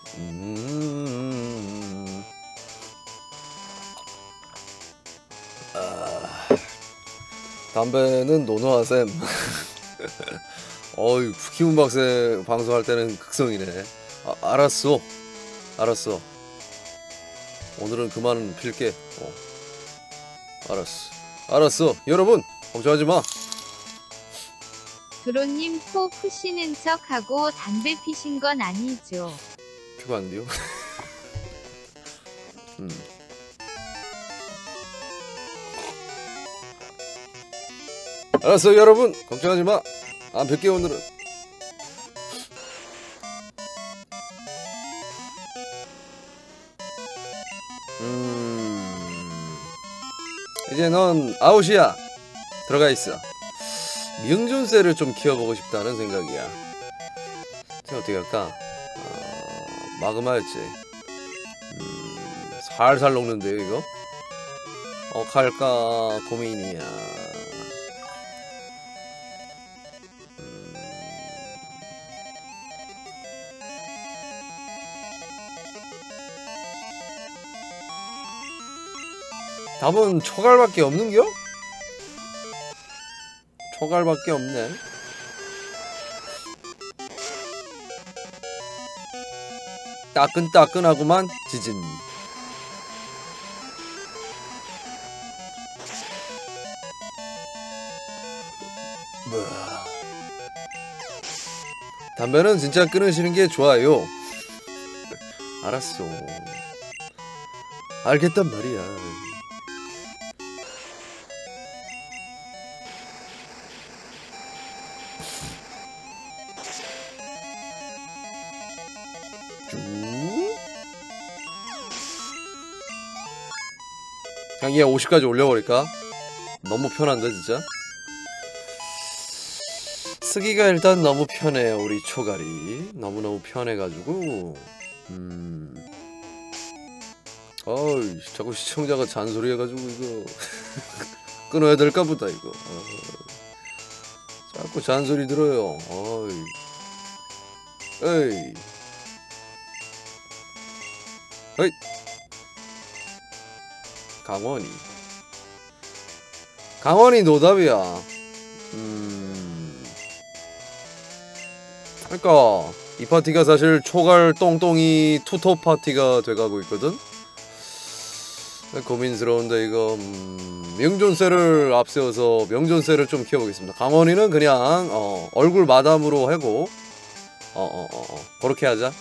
담배는 노노하셈. 어이, 키운 박세 방송할 때는 극성이네. 알았어. 알았어. 오늘은 그만 필게. 알았어. 알았어. 여러분, 걱정하지 마. 드론님 코 푸시는 척하고 담배 피신 건 아니죠? 피가 안 돼요? 알았어, 여러분. 걱정하지 마. 안 필게, 오늘은. 이제 넌 아웃이야. 들어가 있어. 명존세를 좀 키워보고 싶다는 생각이야. 자, 어떻게 할까? 마그마였지. 살살 녹는데요, 이거? 갈까 고민이야. 답은 초갈밖에 없는겨? 초갈밖에 없네. 따끈따끈하구만 지진. 담배는 진짜 끊으시는 게 좋아요. 알았어. 알겠단 말이야. 그냥 얘 50까지 올려버릴까? 너무 편한데 진짜? 쓰기가 일단 너무 편해요. 우리 초갈이 너무너무 편해가지고 어이, 자꾸 시청자가 잔소리해가지고 이거 끊어야 될까 보다 이거. 자꾸 잔소리 들어요. 어이. 에이. 어이. 강원이 노답이야. 그러니까 이 파티가 사실 초갈 똥똥이 투톱 파티가 돼가고 있거든. 고민스러운데 이거 명존세를 앞세워서 명존세를 좀 키워보겠습니다. 강원이는 그냥 얼굴 마담으로 하고 그렇게 하자.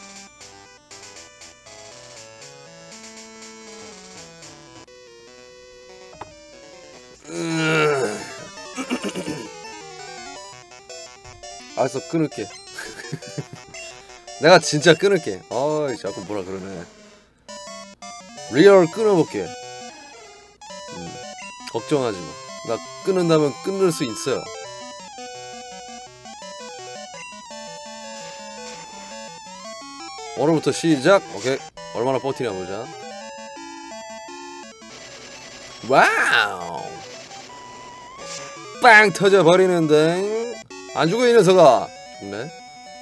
알았어, 끊을게. 내가 진짜 끊을게. 어이, 자꾸 뭐라 그러네. 리얼 끊어볼게. 걱정하지 마. 나 끊는다면 끊을 수 있어요. 오늘부터 시작. 오케이. 얼마나 버티나 보자. 와우. 빵 터져버리는데. 안 죽어 이 녀석아. 죽네.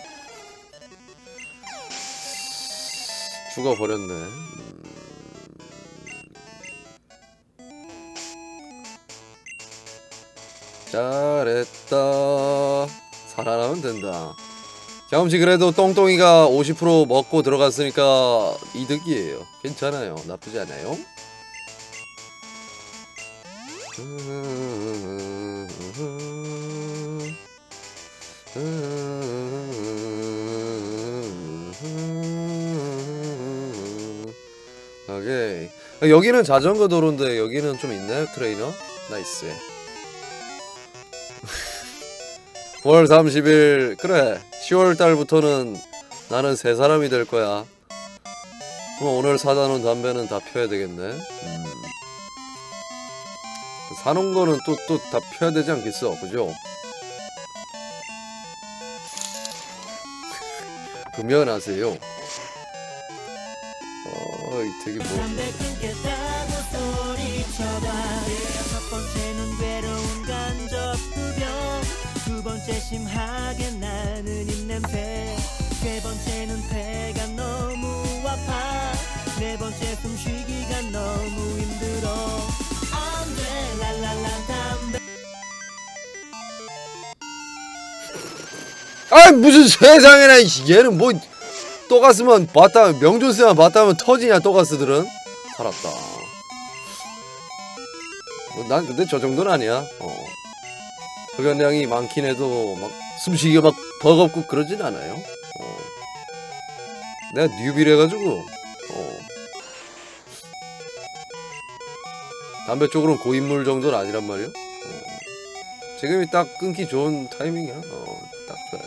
죽어버렸네. 잘했다. 살아나면 된다. 경험치 그래도 똥똥이가 50% 먹고 들어갔으니까 이득이에요. 괜찮아요. 나쁘지 않아요. 오케이. 여기는 자전거 도로인데 여기는 좀 있나요? 트레이너? 나이스. 9월 30일 그래 10월달부터는 나는 새 사람이 될 거야. 그럼 오늘 사다 놓은 담배는 다 펴야 되겠네. 사놓은 거는 또 다 펴야 되지 않겠어? 그죠? 금연하세요. 되게 뭐. 두 번째 심하게 나는 입냄새, 세 번째는 배가 너무 아이 무슨 세상에나 얘는 뭐 또가스만 봤다 명존스만 봤다 하면 터지냐 또가스들은. 살았다. 난 근데 저 정도는 아니야. 흡연량이 많긴 해도 막 숨쉬기가 막 버겁고 그러진 않아요. 내가 뉴비래가지고 담배 쪽으로는 고인물 정도는 아니란 말이야. 지금이 딱 끊기 좋은 타이밍이야. 딱 좋아요.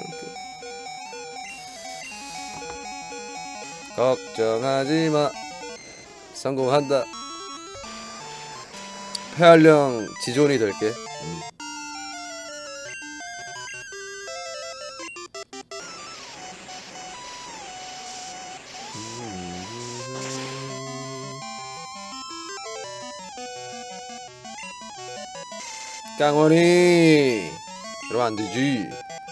걱정하지마. 성공한다. 폐활량 지존이 될게. 깡원이 그러면 안되지.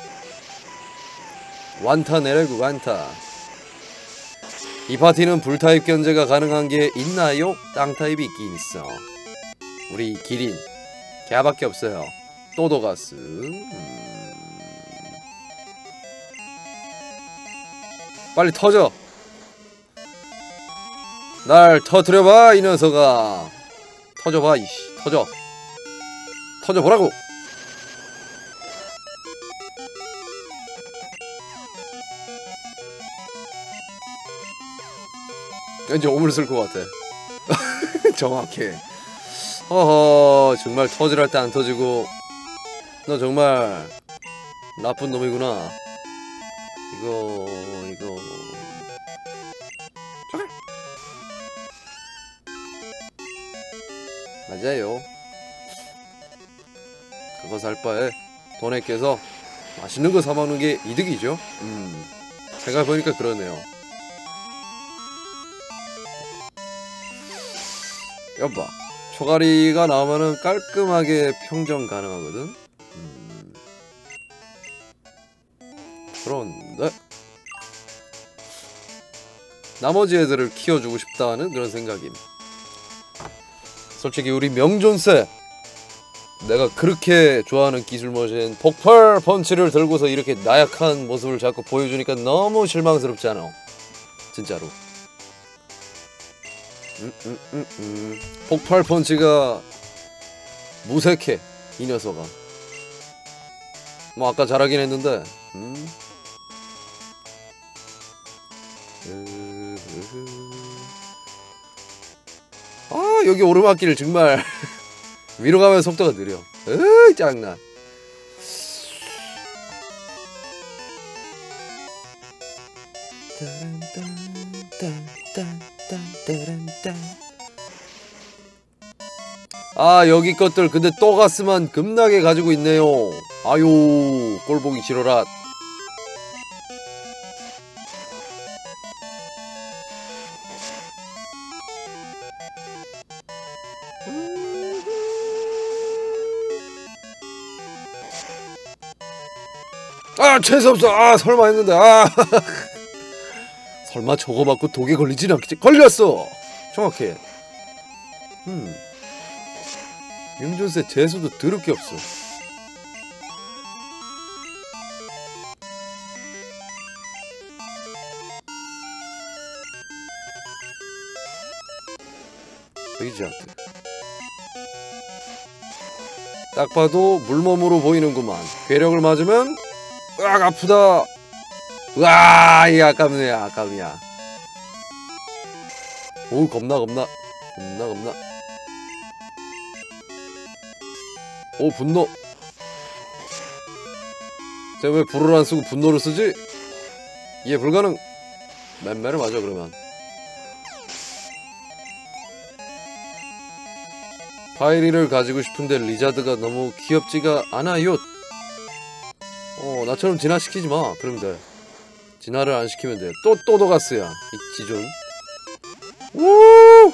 완타 내려고 완타. 이 파티는 불타입 견제가 가능한 게 있나요? 땅타입이 있긴 있어. 우리 기린 걔밖에 없어요. 또도가스. 빨리 터져. 날 터트려봐 이 녀석아. 터져봐 이씨. 터져. 터져보라고. 왠지 오물 쓸 것 같아. 정확해. 허허 정말 터질할 때 안 터지고. 너 정말 나쁜 놈이구나. 이거 맞아요. 그거 살 바에 돈에 깨서 맛있는 거 사 먹는 게 이득이죠. 생각해보니까 그러네요. 여봐 초가리가 나오면은 깔끔하게 평정 가능하거든. 그런데 나머지 애들을 키워주고 싶다는 그런 생각임. 솔직히 우리 명존세 내가 그렇게 좋아하는 기술머신 폭발 펀치를 들고서 이렇게 나약한 모습을 자꾸 보여주니까 너무 실망스럽지 않아? 진짜로. 폭발 펀치가 무색해 이 녀석아. 뭐 아까 잘하긴 했는데 아 여기 오르막길 정말 위로 가면 속도가 느려. 으이 짱나. 아 여기 것들 근데 또가스만 겁나게 가지고 있네요. 아유 꼴보기 싫어라. 아 재수없어. 아 설마 했는데 아 설마 저거 맞고 독에 걸리진 않겠지? 걸렸어. 정확해. 명존세 재수도 더럽게 없어. 베이지아트 딱 봐도 물몸으로 보이는구만. 괴력을 맞으면 으악 아프다. 으아 이 아깝네 아깝이야. 오 겁나 오 분노. 제가 왜 불을 안 쓰고 분노를 쓰지? 이해 불가능. 맨매를 맞아 그러면. 파이리를 가지고 싶은데 리자드가 너무 귀엽지가 않아요. 나처럼 진화시키지 마. 그러면 돼. 진화를 안 시키면 돼. 또도가스야 이 지존. 우!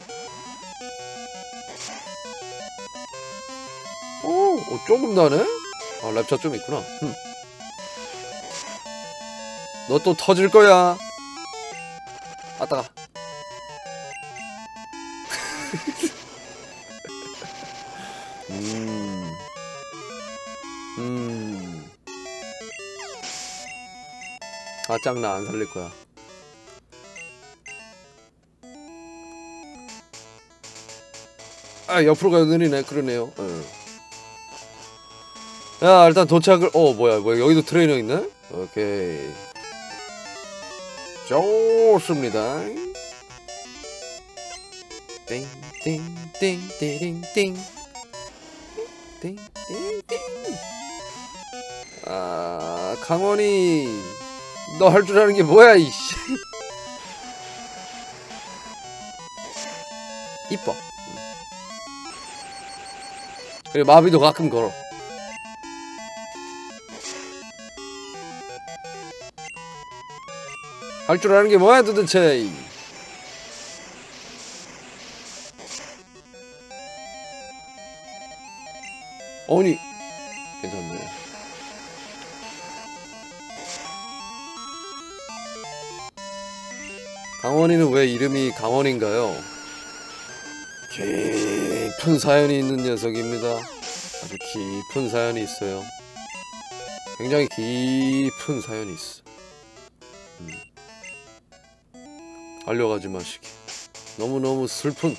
조금 나네? 아 랩차 좀 있구나. 너 또 터질 거야. 아따가. 아 짱나 안 살릴 거야. 아 옆으로 가야 느리네. 그러네요. 야 일단 도착을 뭐야 여기도 트레이너 있네? 오케이 좋습니다. 띵띵띵띵띵띵 띵띵띵. 아 강원이 너 할 줄 아는 게 뭐야 이씨. 이뻐. 그리고 마비도 가끔 걸어. 할 줄 아는 게 뭐야 도대체. 아니 괜찮네. 강원이는 왜 이름이 강원인가요? 깊은 사연이 있는 녀석입니다. 아주 깊은 사연이 있어요. 굉장히 깊은 사연이 있어. 알려가지 마시기. 너무너무 슬픈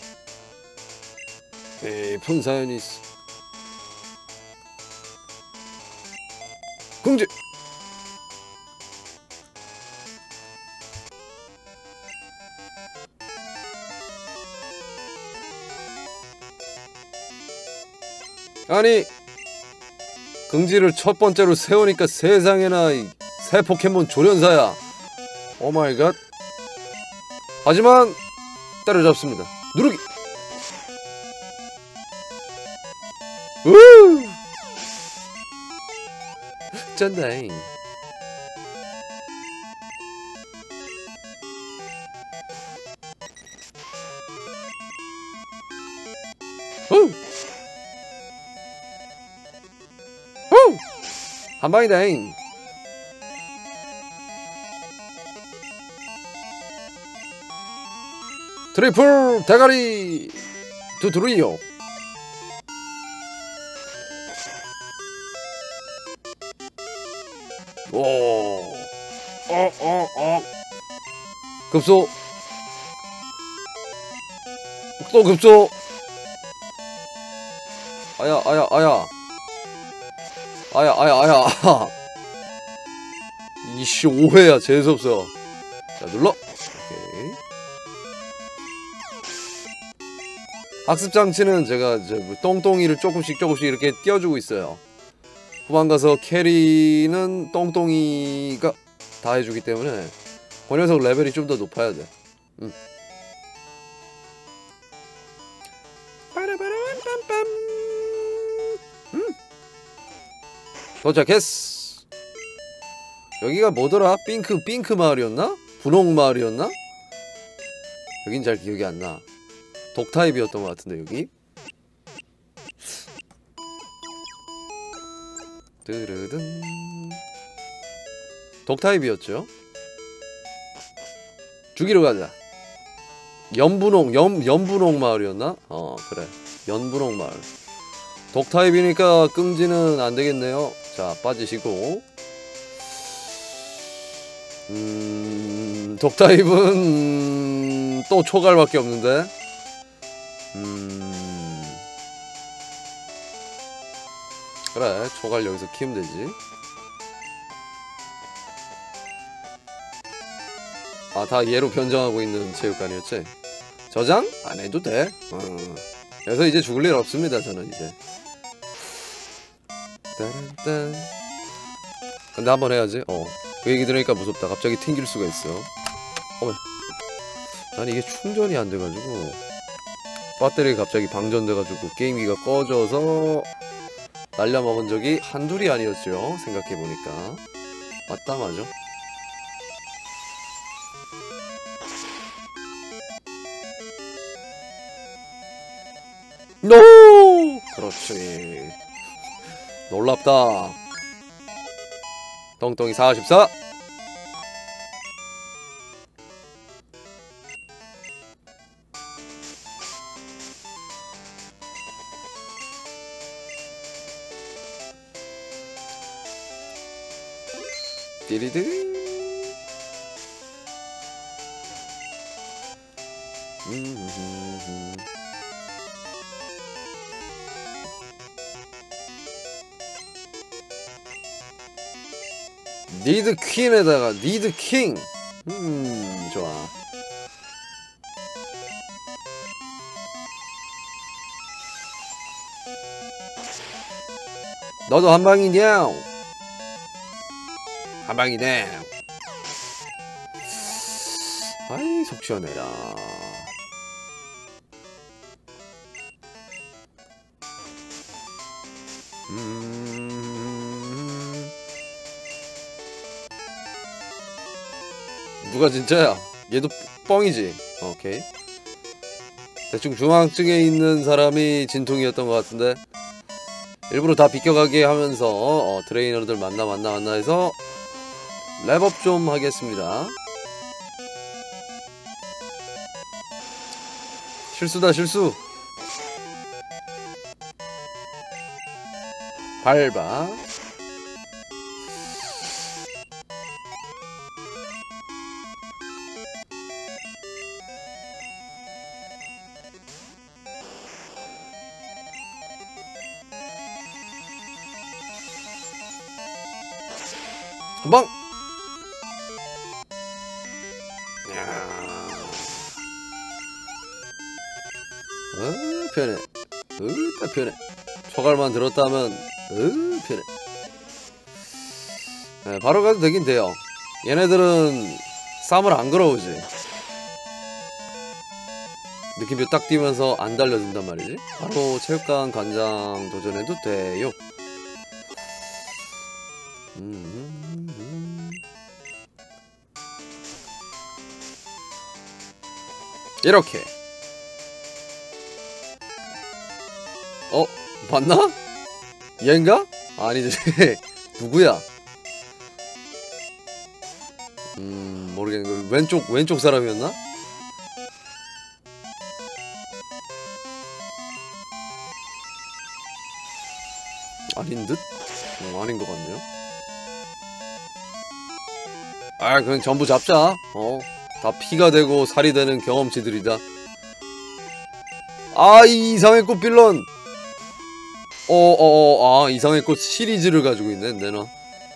깊은 사연이 있어. 긍지! 아니 긍지를 첫 번째로 세우니까 세상에나 새 포켓몬 조련사야. 오마이갓. 하지만 때려잡습니다. 누르기. 우 짠다잉. 한방이다잉. 트리플 대가리 두드리요. 오. 급소. 또 급소. 아야. 이씨 5회야 재수없어. 자 눌러. 오케이. 학습장치는 제가 똥똥이를 조금씩 이렇게 띄워주고 있어요. 후반 가서 캐리는 똥똥이가 다 해주기 때문에 그 녀석 레벨이 좀 더 높아야 돼. 도착했어. 여기가 뭐더라? 핑크 마을이었나? 분홍 마을이었나? 여긴 잘 기억이 안 나. 독타입이었던 것 같은데 여기. 뜨르든. 독타입이었죠. 죽이러 가자. 연분홍 마을이었나? 그래. 연분홍 마을. 독타입이니까 끔지는 안 되겠네요. 자, 빠지시고. 독타입은 또 초갈밖에 없는데. 그래, 초갈 여기서 키우면 되지. 아, 다 얘로 변장하고 있는 체육관이었지? 저장? 안 해도 돼. 그래서 이제 죽을 일 없습니다, 저는 이제. 딴딴. 근데 한번 해야지. 그 얘기 들으니까 무섭다. 갑자기 튕길 수가 있어. 어머. 난 이게 충전이 안 돼가지고 배터리가 갑자기 방전돼가지고 게임기가 꺼져서 날려먹은 적이 한둘이 아니었죠. 생각해보니까. 맞다 맞아. 노! 그렇지. 놀랍다. 똥똥이 44. 띠리드. 니드 퀸에다가 니드 킹. 좋아. 너도 한방이냐? 한방이네. 아이 속 시원해라. 누가 진짜야? 얘도 뻥이지? 오케이. 대충 중앙층에 있는 사람이 진퉁이었던 것 같은데 일부러 다 비껴가게 하면서 트레이너들 만나 해서 랩업 좀 하겠습니다. 실수다 실수. 밟아. 한방. 편해. 딱 편해. 초갈만 들었다면 편해. 네, 바로 가도 되긴 돼요. 얘네들은 쌈을 안 걸어오지. 느낌표 딱 띄면서 안 달려든단 말이지. 바로 체육관 관장 도전해도 돼요. 이렇게. 맞나? 얘인가? 아니지. 누구야? 모르겠는 거. 왼쪽 사람이었나? 아닌 듯? 아닌 것 같네요. 아, 그냥 전부 잡자. 다 피가 되고 살이 되는 경험치들이다. 아, 이 이상의 꽃 빌런. 아, 이상의 꽃 시리즈를 가지고 있네. 내놔.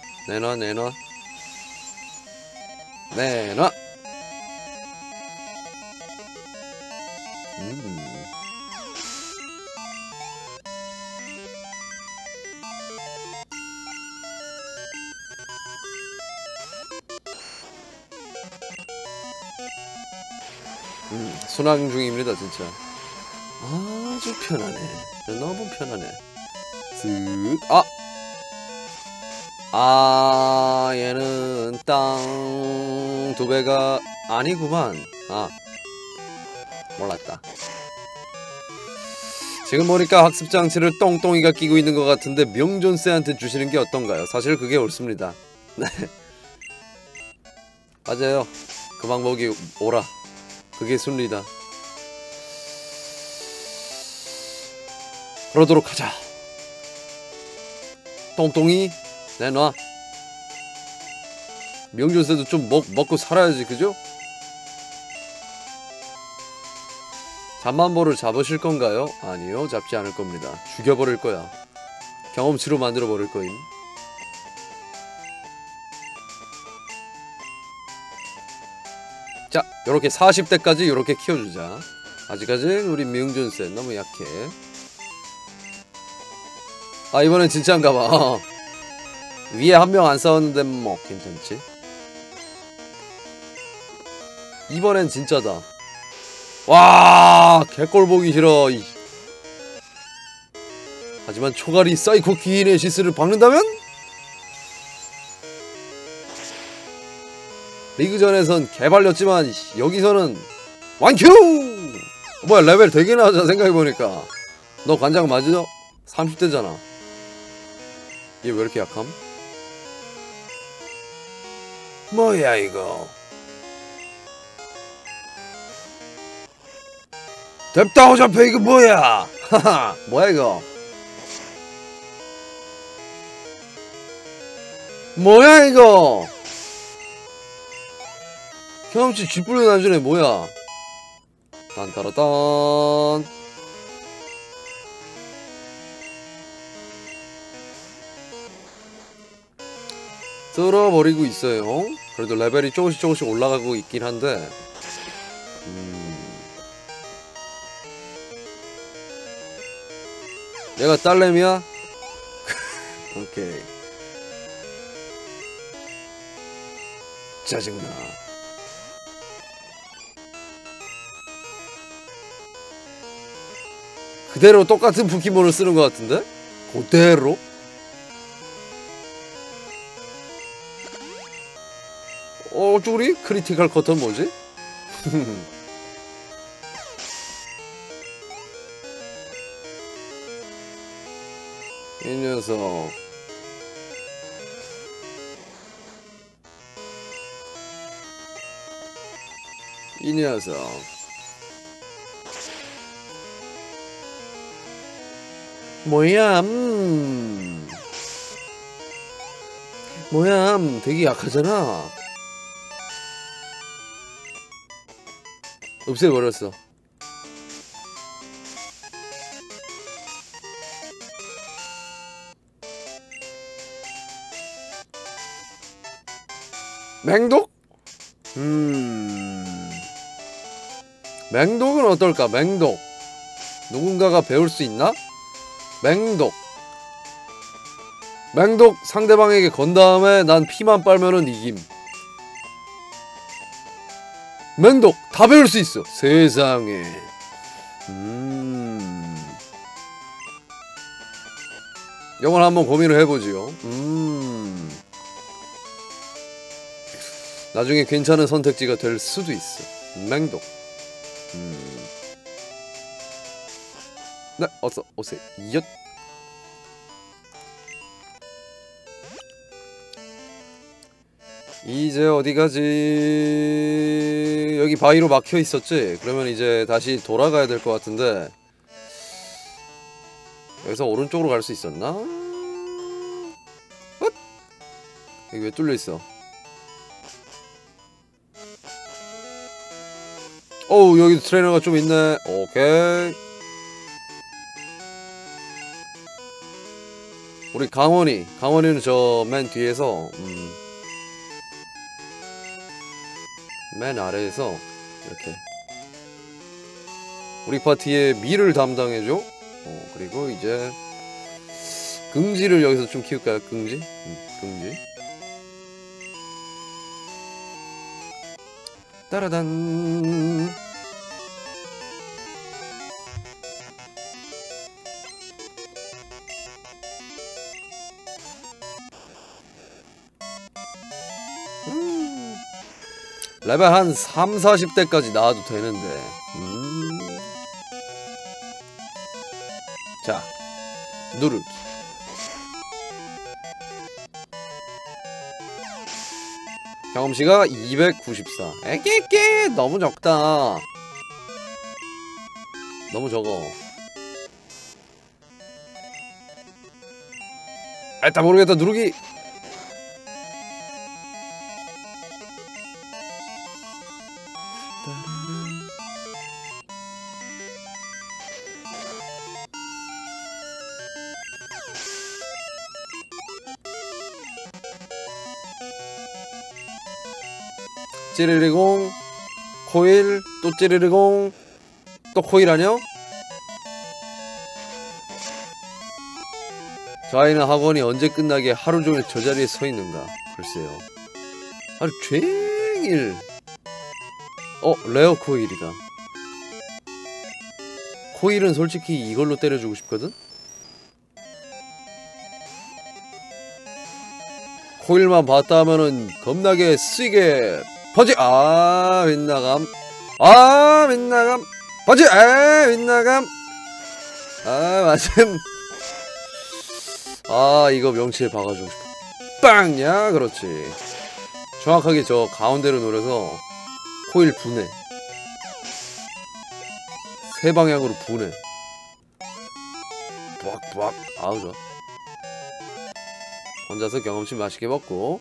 순항 중입니다, 진짜. 아주 편하네. 너무 편하네. 쓱. 얘는 땅 2배가 아니구만. 몰랐다. 지금 보니까 학습 장치를 똥똥이가 끼고 있는 것 같은데 명존쌤한테 주시는 게 어떤가요? 사실 그게 옳습니다. 네. 맞아요. 그 방법이 옳아. 그게 순리다. 그러도록 하자. 똥똥이 내놔. 명존쌤도 좀 먹고 살아야지, 그죠? 잠만보를 잡으실 건가요? 아니요, 잡지 않을 겁니다. 죽여버릴 거야. 경험치로 만들어버릴 거임. 자, 요렇게 40대까지 요렇게 키워주자. 아직까진 우리 명존쌤 너무 약해. 이번엔 진짜인가봐. 위에 한 명 안 싸웠는데 뭐 괜찮지? 이번엔 진짜다. 와, 개꼴 보기 싫어. 하지만 초가리 사이코 키네시스를 박는다면? 리그전에선 개발렸지만 여기서는 완큐! 뭐야, 레벨 되게 낮아. 생각해보니까 너 관장 맞으죠? 30대잖아 얘 왜 이렇게 약함? 뭐야 이거? 됐다고 잡혀. 이거 뭐야? 하하. 뭐야 이거? 뭐야 이거? 경험치 쥐뿔려 난주네. 뭐야? 딴따라딴. 쓸어버리고 있어요. 그래도 레벨이 조금씩 올라가고 있긴 한데 얘가 딸내미야? 오케이. 짜증나. 그대로 똑같은 포켓몬을 쓰는 것 같은데? 그대로? 쭈리? 크리티컬 커터는 뭐지? 이 녀석. 이 녀석. 뭐야? 뭐야? 되게 약하잖아. 없애버렸어. 맹독? 맹독은 어떨까? 맹독. 누군가가 배울 수 있나? 맹독. 맹독 상대방에게 건 다음에 난 피만 빨면은 이김. 맹독 다 배울 수 있어. 세상에. 이걸 한번 고민을 해보지요. 나중에 괜찮은 선택지가 될 수도 있어. 맹독. 네, 어서 오세요. 엿. 이제 어디 가지? 여기 바위로 막혀 있었지? 그러면 이제 다시 돌아가야 될 것 같은데 여기서 오른쪽으로 갈 수 있었나? 헛! 여기 왜 뚫려 있어? 어우, 여기 트레이너가 좀 있네. 오케이. 우리 강원이는 저 맨 뒤에서 맨 아래에서 이렇게 우리 파티의 미를 담당해줘. 그리고 이제 긍지를 여기서 좀 키울까요? 긍지? 긍지. 따라단. 레벨 한 3, 40대까지 나와도 되는데. 자, 누르기. 경험치가 294. 에깨깨 너무 적다. 너무 적어. 일단 모르겠다. 누르기. 찌르리공 코일 또 찌르리공 또 코일 아니야? 저 아이는 학원이 언제 끝나게 하루종일 저 자리에 서 있는가? 글쎄요. 하루 종일. 레어 코일이다. 코일은 솔직히 이걸로 때려주고 싶거든? 코일만 봤다 하면은 겁나게 쓰이게 퍼지. 빗나감. 빗나감. 퍼지. 빗나감. 맞음. 이거 명치에 박아주고 싶어. 빵야. 그렇지. 정확하게 저 가운데로 노려서 코일 분해. 세 방향으로 분해. 부악. 아우 좋아. 혼자서 경험치 맛있게 먹고.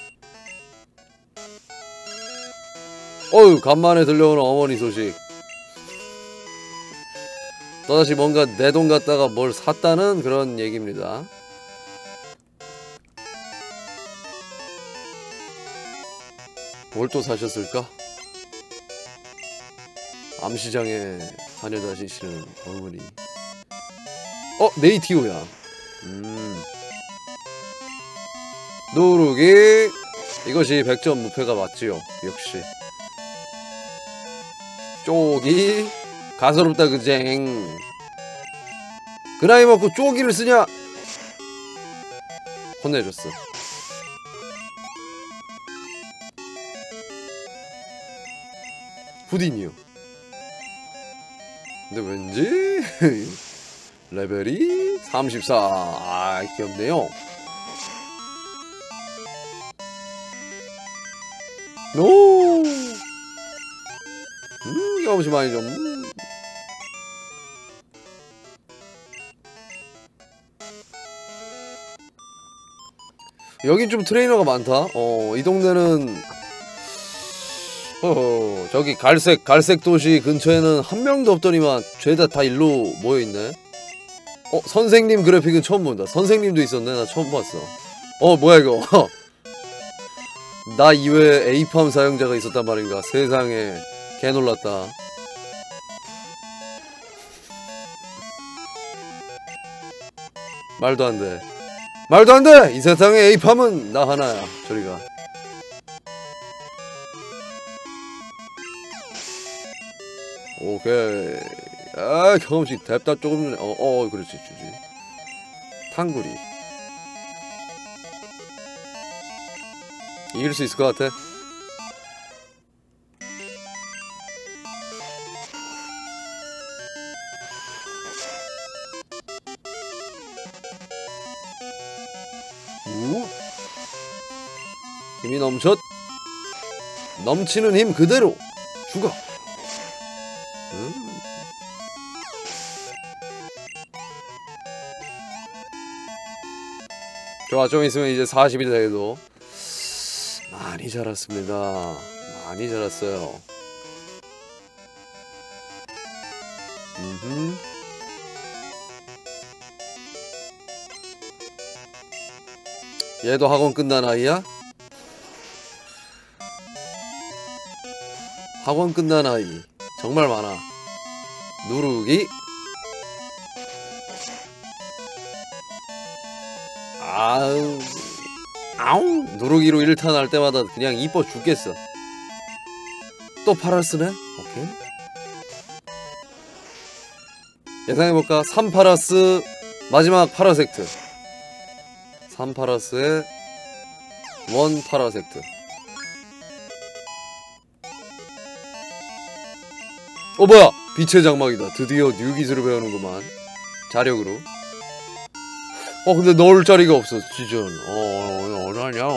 어휴, 간만에 들려오는 어머니 소식. 또다시 뭔가 내 돈 갖다가 뭘 샀다는 그런 얘기입니다. 뭘 또 사셨을까? 암시장에 다녀다니시는 어머니. 네이티오야. 누르기. 이것이 100점 무패가 맞지요. 역시. 쪼기. 가소롭다 그쟁. 그 나이 먹고 쪼기를 쓰냐? 혼내줬어. 후디니요. 근데 왠지 레벨이 34. 아, 귀엽네요. 노. 경험치 많이 좀. 여긴 좀 트레이너가 많다. 이 동네는 저기 갈색 도시 근처에는 한 명도 없더니만 죄다 다 일로 모여있네. 선생님 그래픽은 처음 본다. 선생님도 있었네. 나 처음 봤어. 뭐야 이거. 나 이외에 에이팜 사용자가 있었단 말인가. 세상에 개놀랐다. 말도 안돼. 말도 안돼! 이 세상에 에이팜은 나 하나야. 저리가. 오케이. 아, 경험치 뎁다 조금 전에. 그렇지, 주지. 탕구리. 이길 수 있을 것 같아. 힘이 넘치는 힘 그대로 죽어. 좋아, 좀 있으면 이제 40이 돼도 많이 자랐습니다. 많이 자랐어요. 얘도 학원 끝난 아이야? 학원 끝난 아이 정말 많아. 누르기. 아우 누르기로 1탄 할 때마다 그냥 이뻐 죽겠어. 또 파라스네? 오케이. 예상해볼까? 3파라스 마지막 파라섹트. 3파라스에 1파라섹트. 뭐야! 빛의 장막이다. 드디어 뉴 기술을 배우는구만. 자력으로. 근데 넣을 자리가 없어, 지전. 어떡하냐.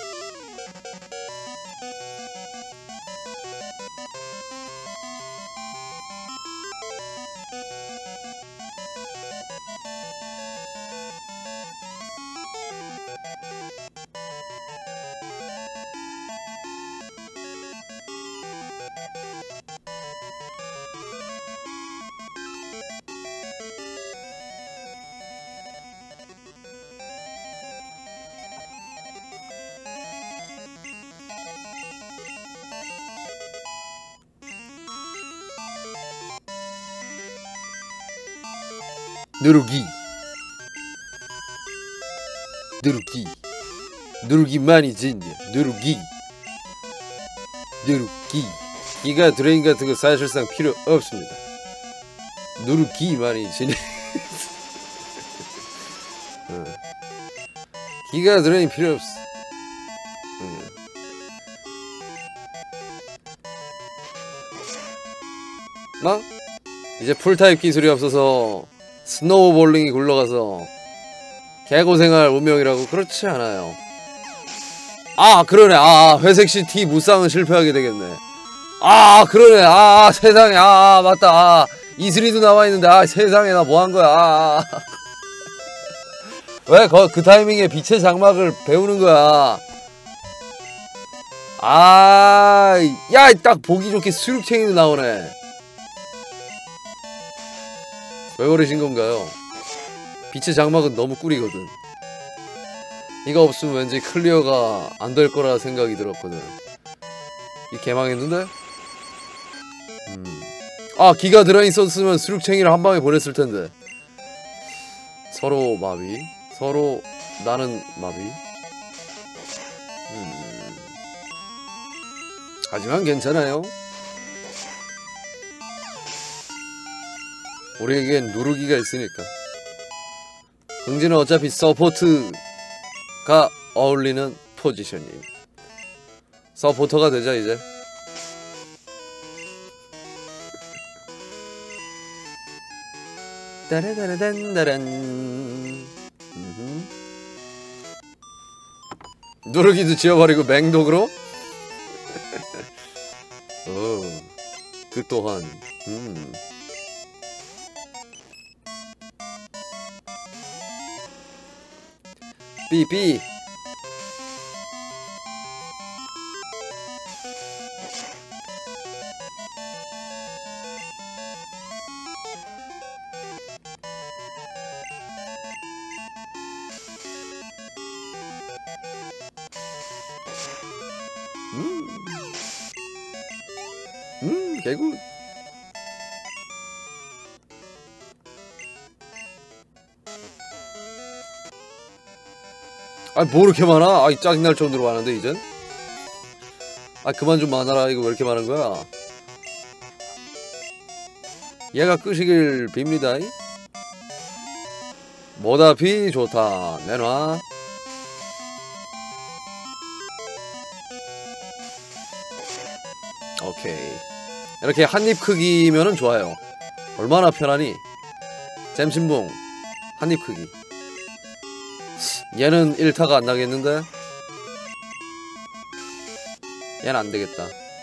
누르기만이 진짜. 누르기. 기가 드레인 같은 거 사실상 필요 없습니다. 누르기만이 진짜. 기가 드레인 필요 없어. 이제 풀타입 기술이 없어서 스노우볼링이 굴러가서 개고생할 운명이라고. 그렇지 않아요. 그러네. 회색시티 무쌍은 실패하게 되겠네. 그러네. 세상에. 맞다. 이슬이도 나와있는데. 세상에 나 뭐한거야. 왜 그 타이밍에 빛의 장막을 배우는 거야. 야, 딱 보기 좋게 수륙챙이도 나오네. 왜 버리신 건가요? 빛의 장막은 너무 꿀이거든. 이거 없으면 왠지 클리어가 안 될 거라 생각이 들었거든. 이 개망했는데? 아, 기가 들어있었으면 수륙챙이를 한 방에 보냈을 텐데. 서로 마비. 서로 나는 마비. 하지만 괜찮아요. 우리에겐 누르기가 있으니까. 긍지는 어차피 서포트가 어울리는 포지션임. 서포터가 되자 이제. 따라다라단다란. 누르기도 지워버리고 맹독으로? 그 또한 삐삐. 개굿. 아니 뭐 이렇게 많아? 아이 짜증날 정도로 많은데 이젠? 아 그만 좀 많아라. 이거 왜 이렇게 많은 거야? 얘가 끄시길 빕니다. 모다피 좋다. 내놔. 오케이. 이렇게 한입 크기면은 좋아요. 얼마나 편하니? 잼신봉 한입 크기. 얘는 1타가 안 나겠는데? 얘는 안 되겠다.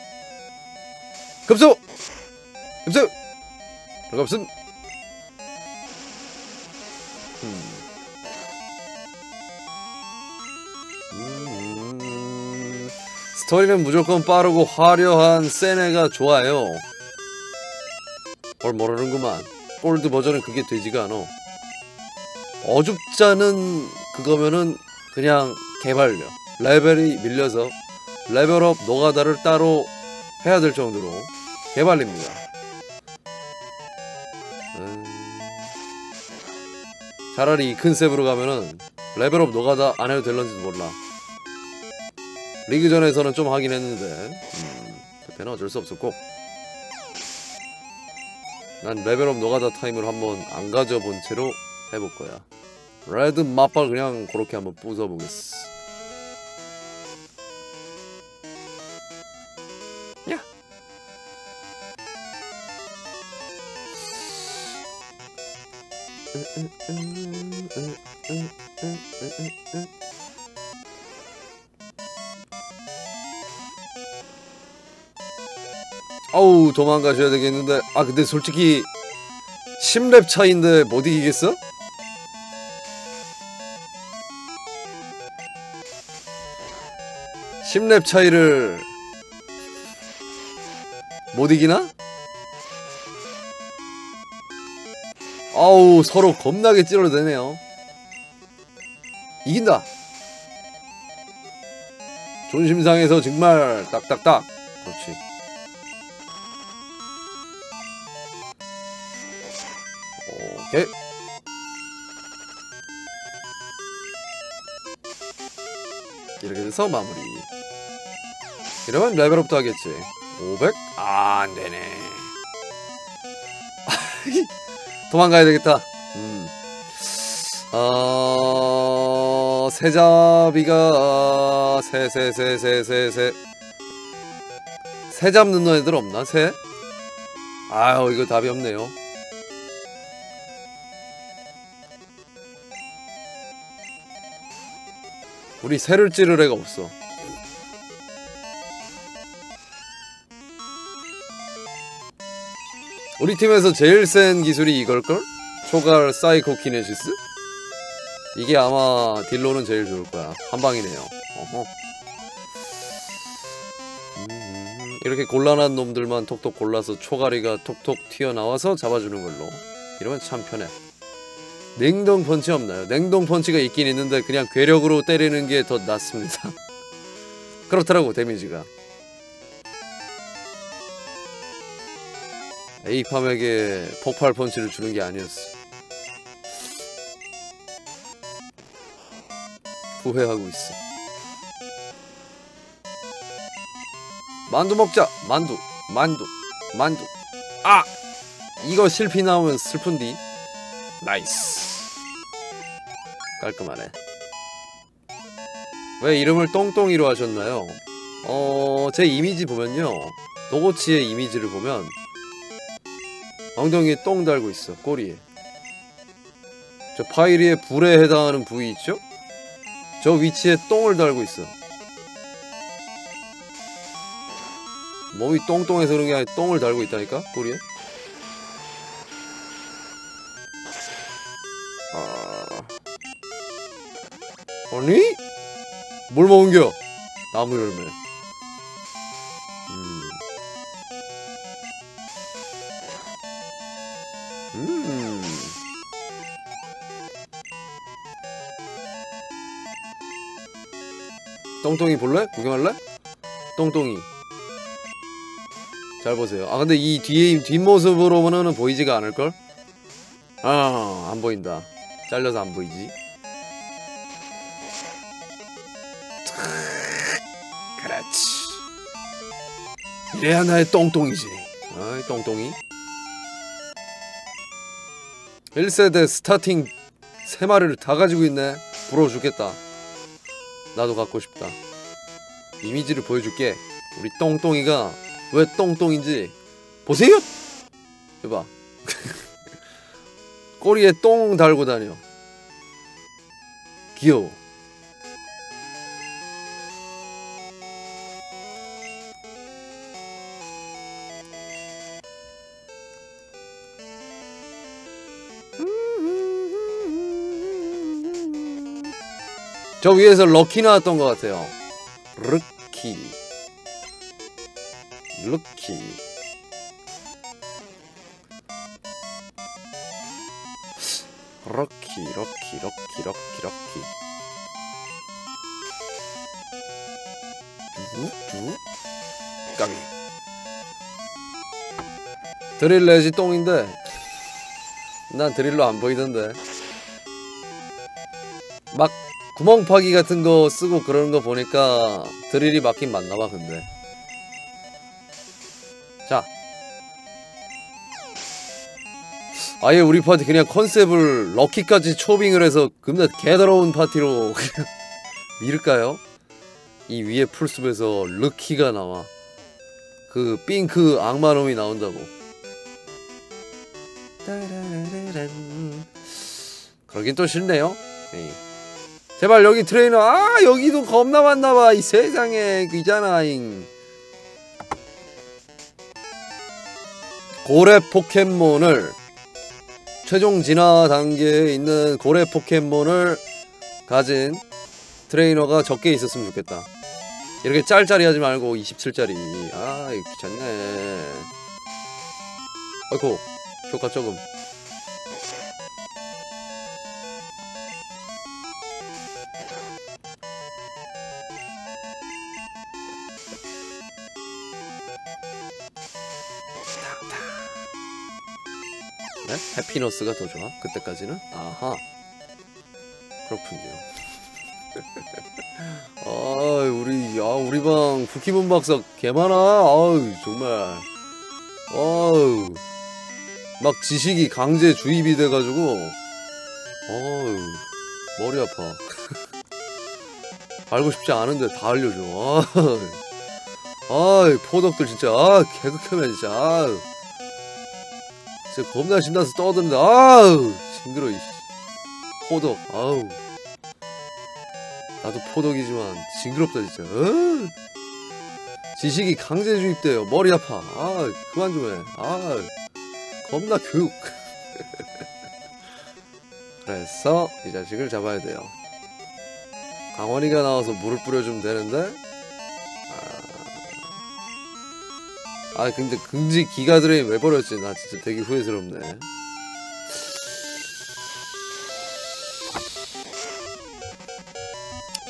급소! 급소! 불급음. 스토리는 무조건 빠르고 화려한 센 애가 좋아요. 뭘 모르는구만. 골드 버전은 그게 되지가 않아. 어줍잖은 그거면은 그냥 개발려. 레벨이 밀려서 레벨업 노가다를 따로 해야 될 정도로 개발립니다. 차라리 이 컨셉으로 가면은 레벨업 노가다 안 해도 될런지도 몰라. 리그전에서는 좀 하긴 했는데 그때는 어쩔 수 없었고, 난 레벨업 노가다 타임을 한번 안 가져본 채로 해볼 거야. 레드 맛발 그냥 그렇게 한번 부숴보겠어. 야! 어우 도망가셔야 되겠는데. 아 근데 솔직히 10렙 차이인데 못 이기겠어? (10렙) 차이를 못 이기나? 아우 서로 겁나게 찔러대네요. 이긴다. 존심상에서 정말 딱딱딱. 그렇지. 오케이. 이렇게 돼서 마무리. 이러면 레벨업도 하겠지. 500? 아 안되네. 도망가야 되겠다. 새잡이가 새 잡는 애들 없나? 새? 아유 이거 답이 없네요. 우리 새를 찌를 애가 없어. 우리 팀에서 제일 센 기술이 이걸걸? 초갈 사이코키네시스? 이게 아마 딜로는 제일 좋을거야. 한방이네요. 어허. 이렇게 곤란한 놈들만 톡톡 골라서 초가리가 톡톡 튀어나와서 잡아주는 걸로 이러면 참 편해. 냉동 펀치 없나요? 냉동 펀치가 있긴 있는데 그냥 괴력으로 때리는 게 더 낫습니다. 그렇더라고 데미지가. 에이팜에게 폭발 펀치를 주는 게 아니었어. 후회하고 있어. 만두 먹자. 만두. 아! 이거 실패 나오면 슬픈디. 나이스. 깔끔하네. 왜 이름을 똥똥이로 하셨나요? 제 이미지 보면요, 도고치의 이미지를 보면 엉덩이에 똥 달고 있어. 꼬리에. 저 파이리의 불에 해당하는 부위 있죠? 저 위치에 똥을 달고 있어. 몸이 똥똥해서 그런 게 아니라 똥을 달고 있다니까? 꼬리에? 아니? 뭘 먹은겨? 나무 열매. 똥똥이 볼래? 구경할래? 똥똥이. 잘 보세요. 아 근데 이 뒤에 뒷모습으로는 보이지가 않을걸? 아, 안 보인다. 잘려서 안 보이지. 그렇지. 이래야 나의 똥똥이지. 아이 똥똥이. 1세대 스타팅 3마리를 다 가지고 있네. 부러워 죽겠다. 나도 갖고 싶다. 이미지를 보여줄게. 우리 똥똥이가 왜 똥똥인지 보세요. 해봐. 꼬리에 똥 달고 다녀. 귀여워. 저 위에서 럭키 나왔던 것 같아요. 럭키. 쭉 까비. 드릴 내지 똥인데 난 드릴로 안 보이던데. 막 구멍 파기 같은 거 쓰고 그러는 거 보니까 드릴이 맞긴 맞나봐. 근데 자, 아예 우리 파티 그냥 컨셉을 럭키까지 초빙을 해서 겁나 개더러운 파티로 그냥 밀까요? 이 위에 풀숲에서 럭키가 나와. 그 핑크 악마놈이 나온다고. 그러긴 또 싫네요. 에이. 제발 여기 트레이너. 아 여기도 겁나 많나봐. 이 세상에 그 있잖아잉. 고래 포켓몬을 최종 진화 단계에 있는 고래 포켓몬을 가진 트레이너가 적게 있었으면 좋겠다. 이렇게 짤짤이 하지 말고 27짜리. 아 이거 귀찮네. 아이고 조카 조금. 네? 해피너스가 더 좋아? 그때까지는? 아하. 그렇군요. 우리 방 포켓몬 박사 개 많아. 아우 정말. 아우 막 지식이 강제 주입이 돼가지고 어우 머리 아파. 알고 싶지 않은데 다 알려줘. 아이 포덕들 진짜 개극혐이야 진짜. 아우 진짜 겁나 신나서 떠드는데 아우 징그러 이 포덕. 아우 나도 포덕이지만 징그럽다 진짜. 지식이 강제 주입돼요. 머리 아파. 아 그만 좀 해. 아 겁나 교육. 그래서 이 자식을 잡아야 돼요. 강원이가 나와서 물을 뿌려주면 되는데. 근데 긍지 기가 드레인 왜 버렸지? 나 진짜 되게 후회스럽네.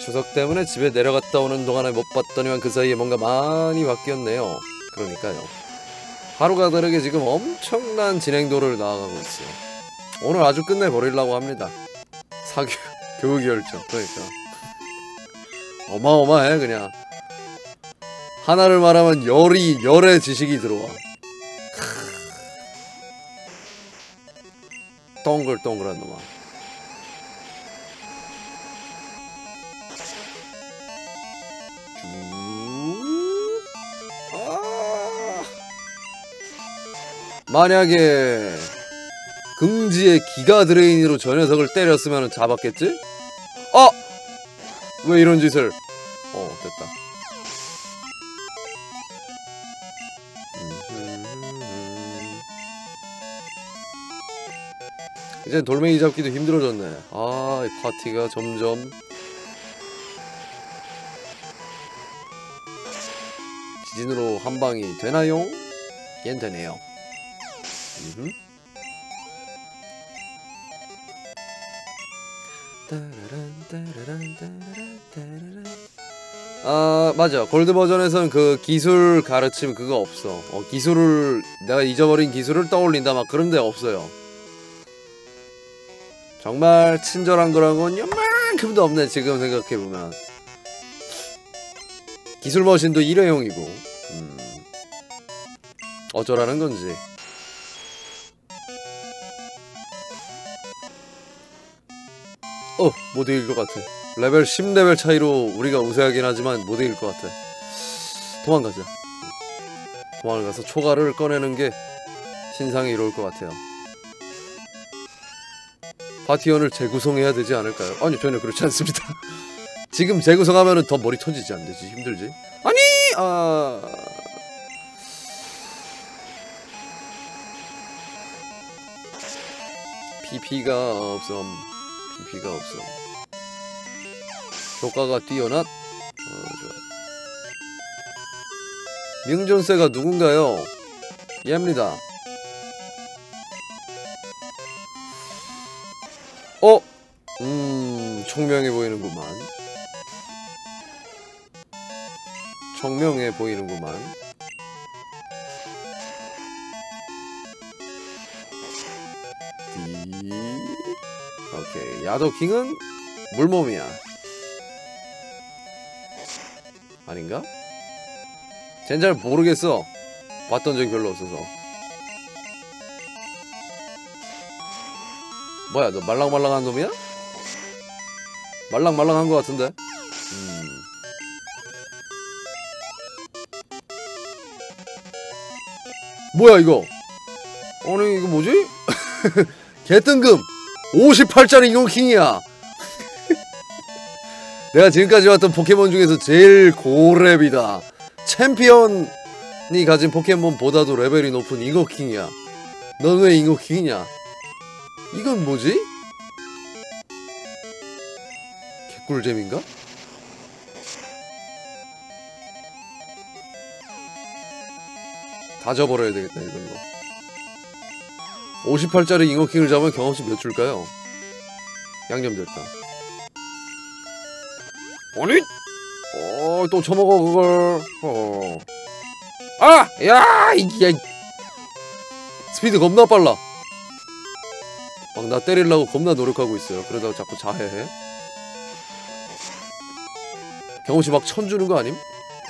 추석 때문에 집에 내려갔다 오는 동안에 못 봤더니만 그 사이에 뭔가 많이 바뀌었네요. 그러니까요. 하루가 다르게 지금 엄청난 진행도를 나아가고 있어요. 오늘 아주 끝내버리려고 합니다. 교육 열정. 그러니까 어마어마해. 그냥 하나를 말하면 열의 지식이 들어와. 동글동글한 놈아. 만약에 긍지의 기가 드레인으로 저 녀석을 때렸으면 잡았겠지? 왜 이런 짓을? 됐다. 이제 돌멩이 잡기도 힘들어졌네. 이 파티가 점점 지진으로 한방이 되나요? 얜 되네요. 맞아. 골드 버전에서는 그 기술 가르침 그거 없어. 기술을 내가 잊어버린 기술을 떠올린다 막 그런 데 없어요. 정말 친절한 거란 건 요만큼도 없네. 지금 생각해보면 기술 머신도 일회용이고 어쩌라는 건지. 못 이길 것 같아. 레벨 10레벨 차이로 우리가 우세하긴 하지만 못 이길 것 같아. 도망가자. 도망을 가서 초가를 꺼내는 게 신상이 이로울 것 같아요. 파티원을 재구성해야 되지 않을까요? 아니, 전혀 그렇지 않습니다. 지금 재구성하면은 더 머리 터지지 안 되지? 힘들지? 아니! PP가 없어. 효과가 뛰어난? 좋아. 명존세가 누군가요? 얘입니다. 총명해 보이는구만. 청명해 보이는구만. 오케이. 야도킹은 물몸이야. 아닌가? 쟨 잘 모르겠어. 봤던 적이 별로 없어서. 뭐야, 너 말랑말랑한 놈이야? 말랑말랑한 것 같은데? 뭐야 이거? 아니 이거 뭐지? 개뜬금 58짜리 인공킹이야. 내가 지금까지 봤던 포켓몬 중에서 제일 고렙이다. 챔피언이 가진 포켓몬보다도 레벨이 높은 인공킹이야. 넌 왜 인공킹이냐? 이건 뭐지? 개꿀잼인가? 다 접어버려야 되겠다 이걸로. 58짜리 잉어킹을 잡으면 경험치 몇 줄까요? 양념됐다. 아니? 또 처먹어 그걸. 야! 이게 스피드 겁나 빨라. 막 나 때리려고 겁나 노력하고 있어요. 그러다가 자꾸 자해해. 경험치 막 1000 주는 거 아님?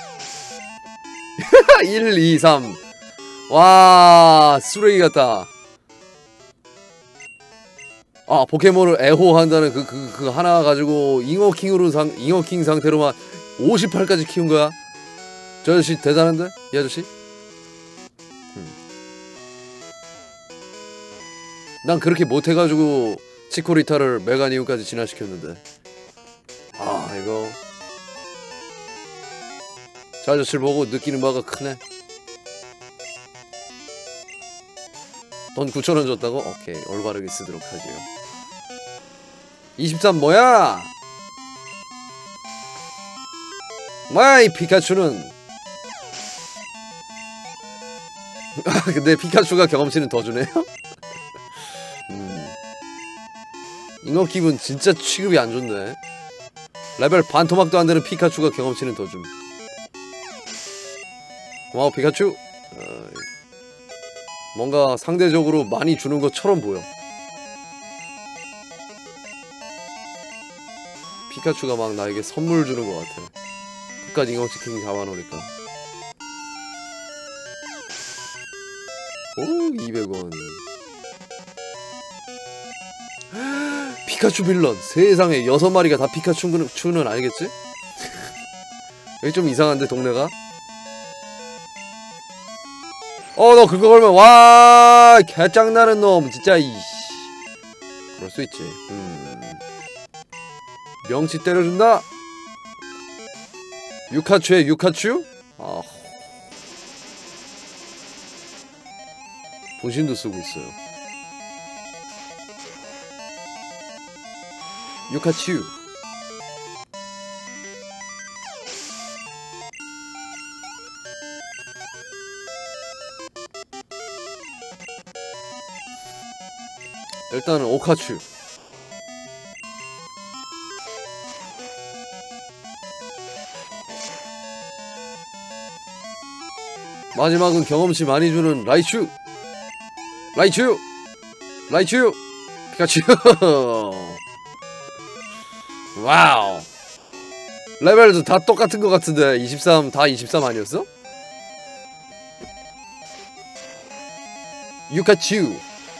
1, 2, 3. 와, 쓰레기 같다. 포켓몬을 애호한다는 그 하나 가지고 잉어킹 상태로만 58까지 키운 거야? 저 아저씨 대단한데? 이 아저씨? 난 그렇게 못해가지고 치코리타를 메가니움까지 진화시켰는데. 이거 저 아저씨를 보고 느끼는 바가 크네. 돈 9,000원 줬다고? 오케이, 올바르게 쓰도록 하지요. 23 뭐야? 뭐야 이 피카츄는? 근데 피카츄가 경험치는 더 주네요? 잉어 기분 진짜 취급이 안 좋네. 레벨 반토막도 안되는 피카츄가 경험치는 더줌. 고마워 피카츄. 뭔가 상대적으로 많이 주는 것처럼 보여. 피카츄가 막 나에게 선물 주는 것 같아. 끝까지 인공치킨 잡아놓으니까. 오 200원. 피카츄 빌런. 세상에 6마리가 다 피카츄는 아니겠지? 여기 좀 이상한데 동네가? 너 그거 걸면 와 개짱나는 놈 진짜 이씨. 그럴 수 있지. 명치 때려준다. 유카츄에 유카츄? 아 분신도 쓰고 있어요. 유카츄. 일단은 오카츄. 마지막은 경험치 많이 주는 라이츄. 라이츄. 라이츄. 피카츄. 와우. 레벨도 다 똑같은 것 같은데 23 다 23 아니었어? 유카츄.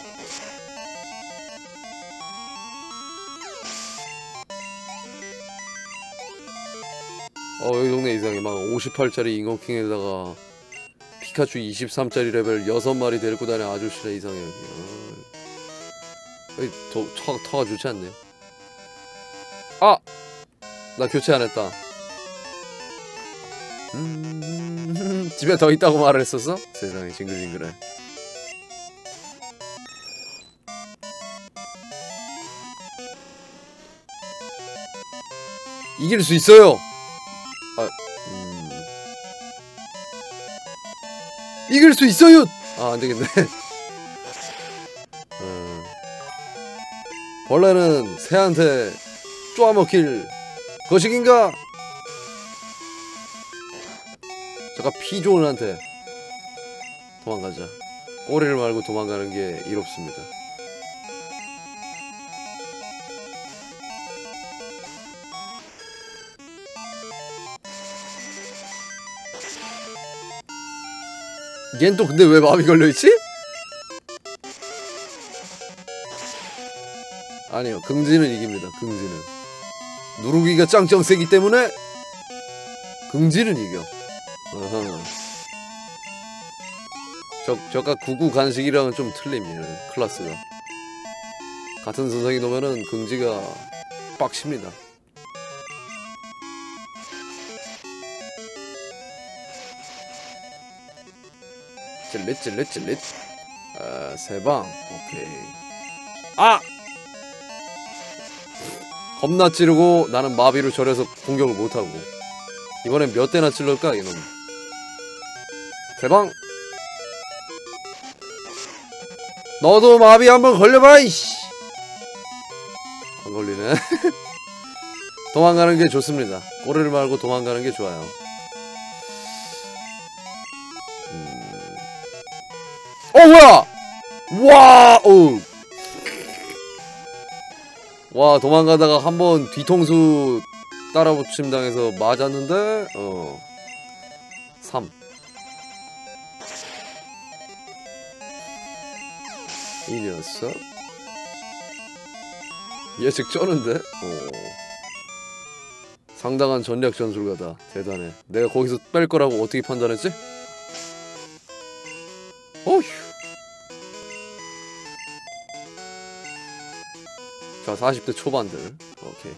여기 동네 이상해. 막 58짜리 잉어킹에다가 피카츄 23짜리 레벨 6마리 데리고 다니는 아저씨라 이상해. 여기 터가 좋지 않네요. 아! 나 교체 안 했다. 집에 더 있다고 말을 했었어? 세상에 징글징글해. 이길 수 있어요! 이길 수 있어요! 안되겠네. 벌레는 새한테 쪼아먹힐 거식인가? 잠깐 피존한테 도망가자. 꼬리를 말고 도망가는 게 이롭습니다. 얜 또 근데 왜 마음이 걸려있지? 아니요, 긍지는 이깁니다. 긍지는 누르기가 짱짱 세기 때문에 긍지는 이겨. 저가 99 간식이랑은 좀 틀립니다. 클래스가 같은 선생이 놓으면은 긍지가 빡칩니다. 찔릿. 세방. 오케이. 겁나 찌르고 나는 마비로 절여서 공격을 못하고. 이번엔 몇 대나 찔러올까 이놈. 세방. 너도 마비 한번 걸려봐 이씨. 안 걸리네. 도망가는 게 좋습니다. 꼬리를 말고 도망가는 게 좋아요. 뭐야! 와! 와, 도망가다가 한번 뒤통수 따라붙임 당해서 맞았는데 3. 이 녀석 예측 쩌는데? 상당한 전략 전술가다. 대단해. 내가 거기서 뺄 거라고 어떻게 판단했지? 어휴. 자, 40대 초반들. 오케이.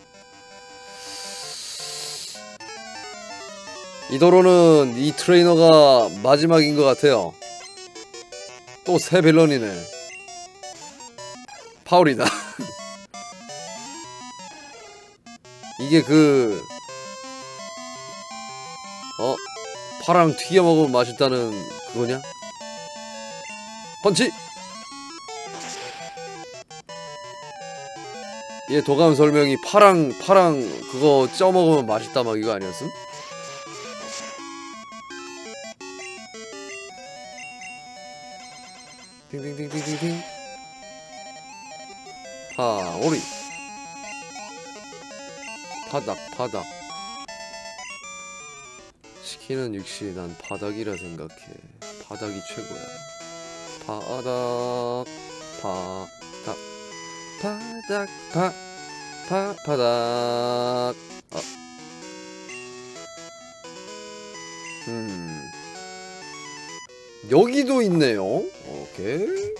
이 도로는 이 트레이너가 마지막인 것 같아요. 또 새 빌런이네. 파울이다. 이게 파랑 튀겨 먹으면 맛있다는 그거냐? 펀치! 얘 도감 설명이 파랑 그거 쪄 먹으면 맛있다 막 이거 아니었음? 띵띵띵띵띵띵. 파오리. 파닭. 시키는 역시 난 바닥이라 생각해. 바닥이 최고야. 바닥. 여기도 있네요. 오케이.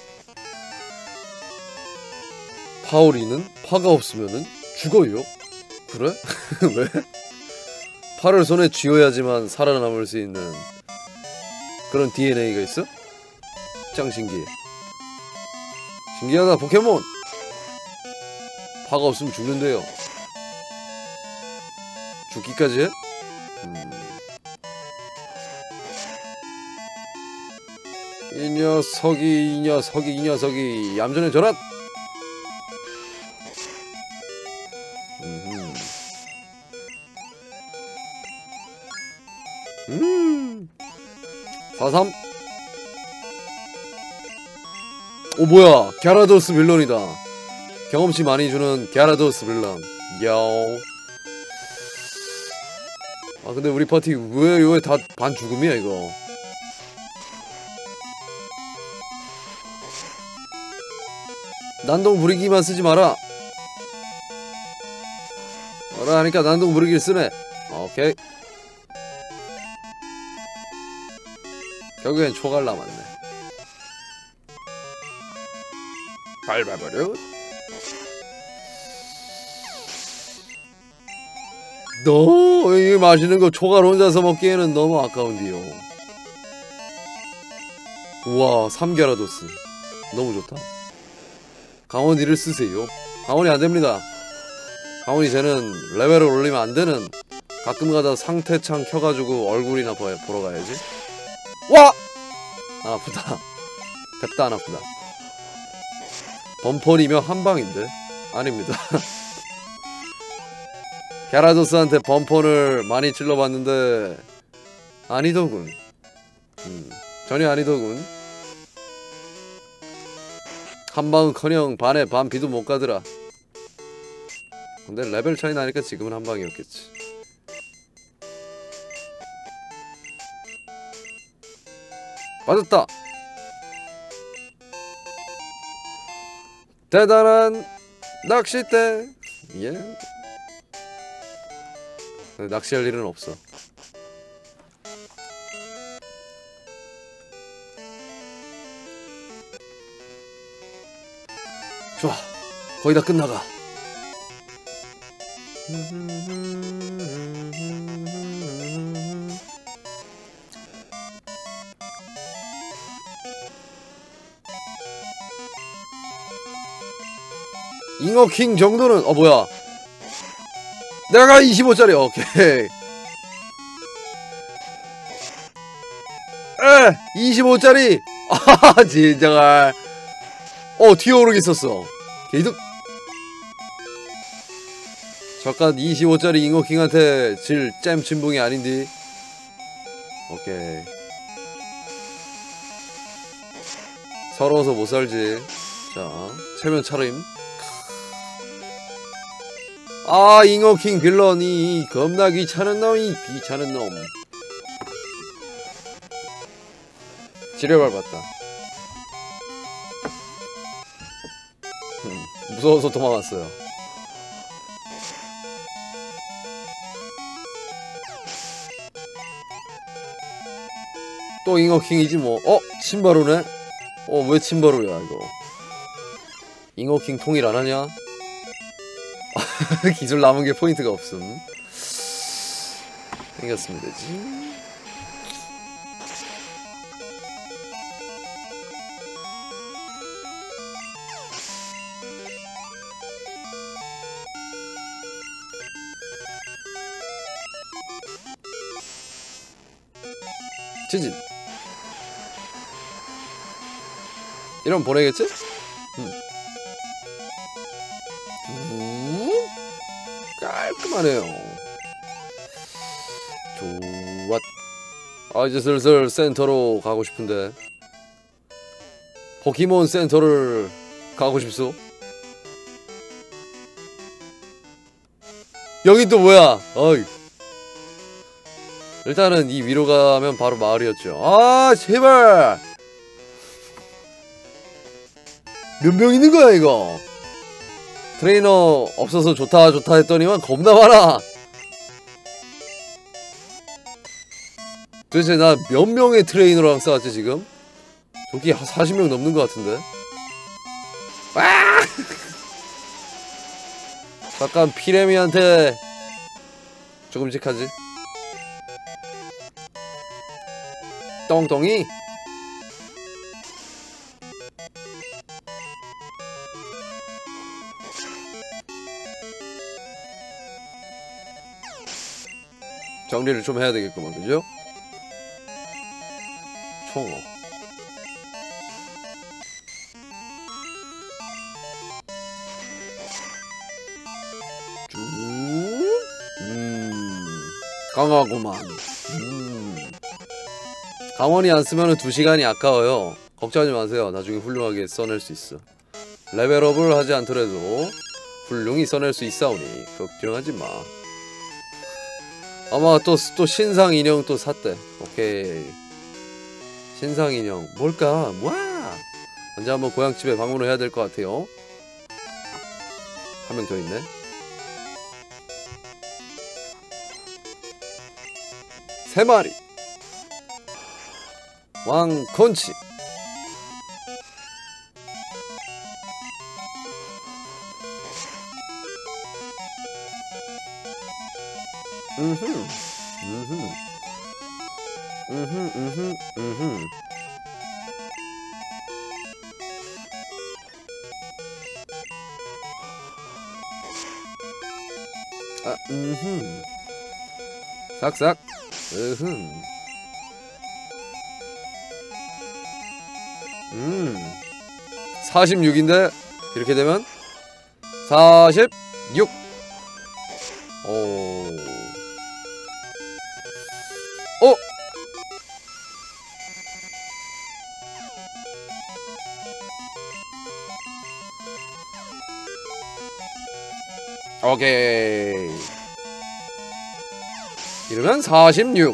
파오리는 파가 없으면은 죽어요. 그래? 왜? 팔을 손에 쥐어야지만 살아남을 수 있는 그런 DNA가 있어? 짱 신기해. 신기하다 포켓몬. 파가 없으면 죽는데요. 죽기까지 해? 이 녀석이 얌전해져라. 사삼. 오 뭐야, 갸라도스 빌런이다. 경험치 많이 주는 갸라도스 빌런. 야오. 아 근데 우리 파티 왜 다 반 죽음이야 이거. 난동 부리기만 쓰지 마라. 뭐라 하니까 난동 부리기를 쓰네. 오케이. 결국엔 초갈 남았네. 밟아버려. 이 맛있는 거 초갈 혼자서 먹기에는 너무 아까운데요. 우와, 3갸라도스 너무 좋다. 강원이를 쓰세요. 강원이 안됩니다. 강원이 쟤는 레벨을 올리면 안되는, 가끔가다 상태창 켜가지고 얼굴이나 보러 가야지. 와! 안 아프다. 뎁다 안 아프다. 범퍼리며 한방인데? 아닙니다. 갸라도스한테 범퍼를 많이 찔러봤는데 아니더군. 전혀 아니더군. 한방은커녕 반에 반 비도 못 가더라. 근데 레벨 차이 나니까 지금은 한방이었겠지. 맞았다. 대단한 낚싯대. 예. 낚시할 일은 없어. 좋아, 거의 다 끝나가. 잉어킹 정도는 뭐야, 내가 25짜리. 오케이. 25짜리. 아 진정할. 튀어오르기 있었어. 개이득. 잠깐 25짜리 잉어킹한테 질 잼 침붕이 아닌디. 오케이. 서러워서 못살지. 자, 체면 차림. 아, 잉어킹 빌런이 겁나 귀찮은 놈이, 귀찮은 놈. 지뢰 밟았다. 무서워서 도망갔어요. 또 잉어킹이지 뭐. 침바루네? 왜 침바루야 이거. 잉어킹 통일 안하냐? 기술 남은게 포인트가 없음. 생겼으면 되지. 지진. 이러면 보내겠지? 깔끔하네요. 좋았. 아, 이제 슬슬 센터로 가고 싶은데. 포켓몬 센터를 가고 싶소. 여긴 또 뭐야? 어이. 일단은 이 위로 가면 바로 마을이었죠. 아, 제발. 몇 명 있는 거야 이거? 트레이너 없어서 좋다 좋다 했더니만 겁나 많아. 도대체 나 몇 명의 트레이너랑 싸웠지 지금? 저기 40명 넘는 것 같은데? 아! 잠깐 피레미한테 조금씩 하지. 똥똥이? 정리를 좀 해야 되겠구만, 그죠? 총어. 쭉. 강하구만. 강원이 안 쓰면은 2시간이 아까워요. 걱정하지 마세요. 나중에 훌륭하게 써낼 수 있어. 레벨업을 하지 않더라도 훌륭히 써낼 수 있사오니 걱정하지 마. 아마 또 신상 인형 또 샀대. 오케이. 신상 인형 뭘까? 뭐야? 언제 한번 고향집에 방문을 해야 될 것 같아요. 한 명 더 있네. 세 마리. 왕콘치. 아, 싹싹. 46인데 이렇게 되면 46. 오. 오케이. 이러면 46.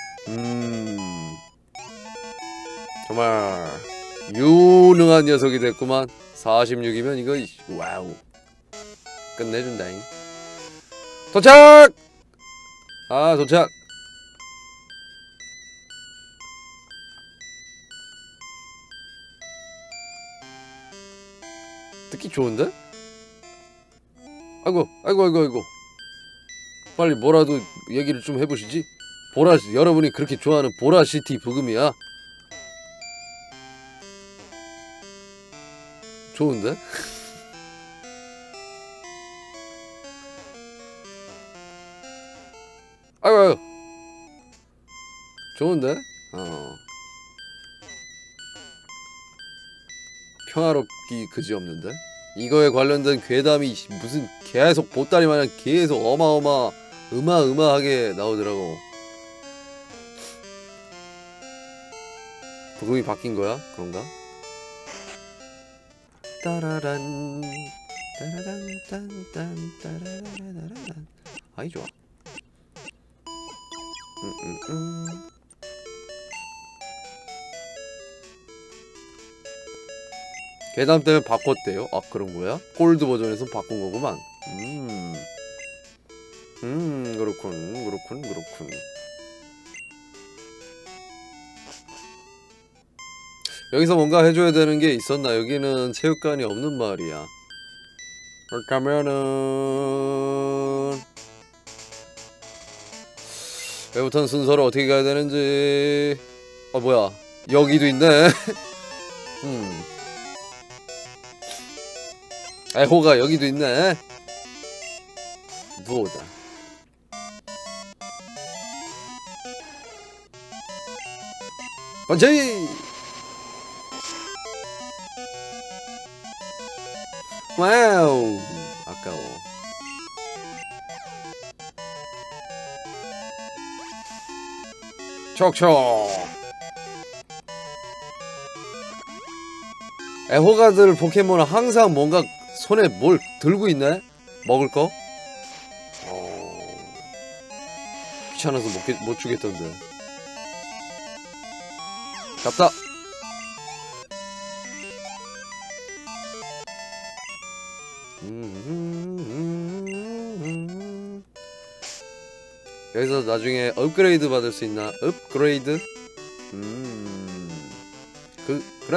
정말 유능한 녀석이 됐구만. 46이면 이거 와우. 끝내준다잉. 도착! 아, 도착. 듣기 좋은데? 아이고. 빨리 뭐라도 얘기를 좀 해보시지. 여러분이 그렇게 좋아하는 보라시티 부금이야. 좋은데? 아이고. 좋은데? 평화롭기 그지없는데? 이거에 관련된 괴담이 무슨 계속 보따리 마냥 계속 어마어마하게 나오더라고. 부금이 바뀐 거야? 그런가? 따라란 따라란 딴딴 따라라라라란. 아이 좋아. 괴담 때문에 바꿨대요? 아, 그런 거야? 골드 버전에서 바꾼 거구만. 그렇군. 여기서 뭔가 해줘야 되는 게 있었나? 여기는 체육관이 없는 마을이야. 그렇다면은 여기부터는 순서를 어떻게 가야 되는지. 뭐야, 여기도 있네. 에호가 여기도 있네. 누워다. 번치! 와우! 아까워. 촉촉. 애호가들 포켓몬은 항상 뭔가 손에 뭘 들고 있네? 먹을 거? 귀찮아서 못 주겠던데. 잡다. 여기서 나중에 업그레이드 받을 수 있나? 업그레이드? 그래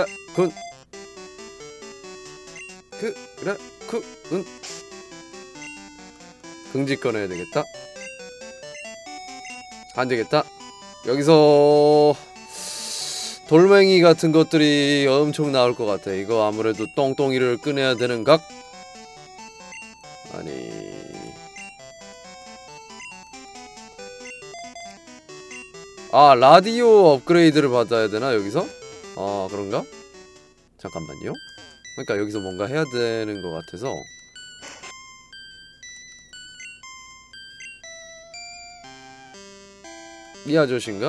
긍지 꺼내야 되겠다. 안 되겠다. 여기서 돌멩이 같은 것들이 엄청 나올 것 같아. 이거 아무래도 똥똥이를 꺼내야 되는 각? 아니. 아, 라디오 업그레이드를 받아야 되나, 여기서? 아, 그런가? 잠깐만요. 그러니까 여기서 뭔가 해야 되는 것 같아서. 이 아저씨인가?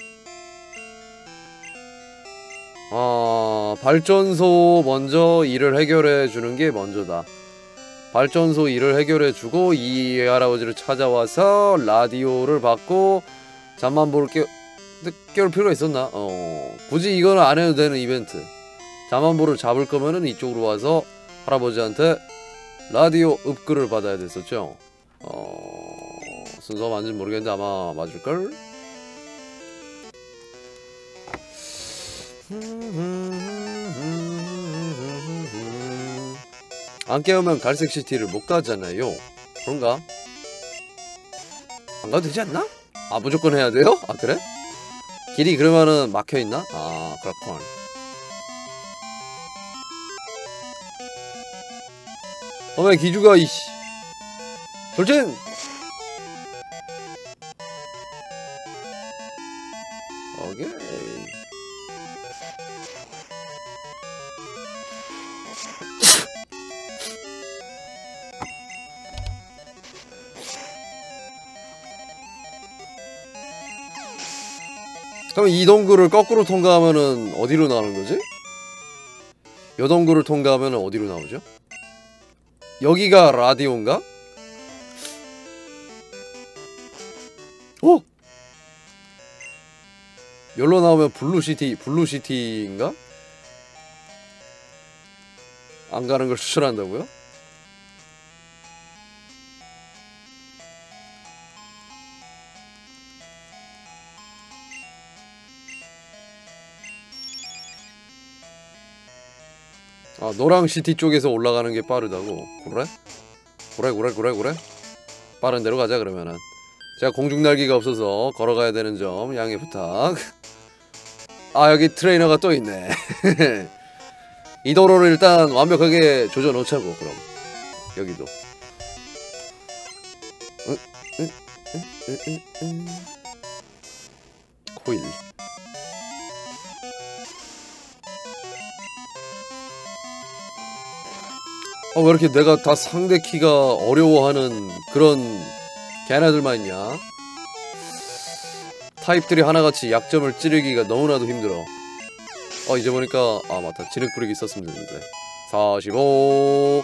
발전소 먼저 일을 해결해 주는 게 먼저다. 발전소 일을 해결해 주고 이 할아버지를 찾아와서 라디오를 받고 잠만 깨울 필요가 있었나? 굳이 이거는 안 해도 되는 이벤트. 잠만보를 잡을 거면은 이쪽으로 와서 할아버지한테 라디오 업글을 받아야 됐었죠. 순서가 맞는지 모르겠는데 아마 맞을걸? 안 깨우면 갈색시티를 못 가잖아요. 그런가? 안 가도 되지 않나? 아, 무조건 해야 돼요? 아, 그래? 길이 그러면은 막혀있나? 아, 그렇군. 어메, 기주가, 이씨. 돌진! 오케이. 그럼 이 동굴을 거꾸로 통과하면은 어디로 나오는 거지? 요 동굴을 통과하면은 어디로 나오죠? 여기가 라디오인가? 오! 여기로 나오면 블루시티인가? 안 가는 걸 추천한다고요? 아, 노랑시티 쪽에서 올라가는 게 빠르다고? 그래? 그래? 빠른 데로 가자 그러면은. 제가 공중날개가 없어서 걸어가야 되는 점 양해 부탁. 아, 여기 트레이너가 또 있네. 이 도로를 일단 완벽하게 조져 놓자고. 그럼 여기도 코일. 왜 이렇게 내가 다 상대 키가 어려워하는 그런 걔네들만 있냐? 타입들이 하나같이 약점을 찌르기가 너무나도 힘들어. 이제 보니까 아, 맞다. 진흙 뿌리기 있었으면 됐는데. 45.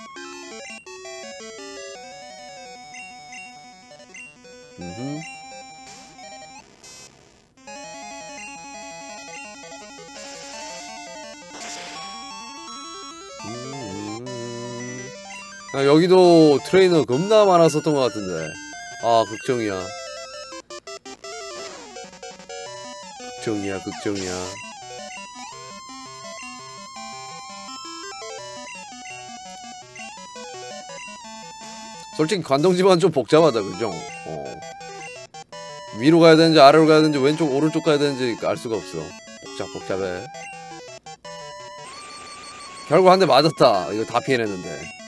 여기도 트레이너 겁나 많았었던 것 같은데. 아, 극정이야. 극정이야. 솔직히 관동집안은 좀 복잡하다, 그죠? 위로 가야 되는지 아래로 가야 되는지 왼쪽 오른쪽 가야 되는지 알 수가 없어. 복잡해. 결국 한 대 맞았다. 이거 다 피해냈는데.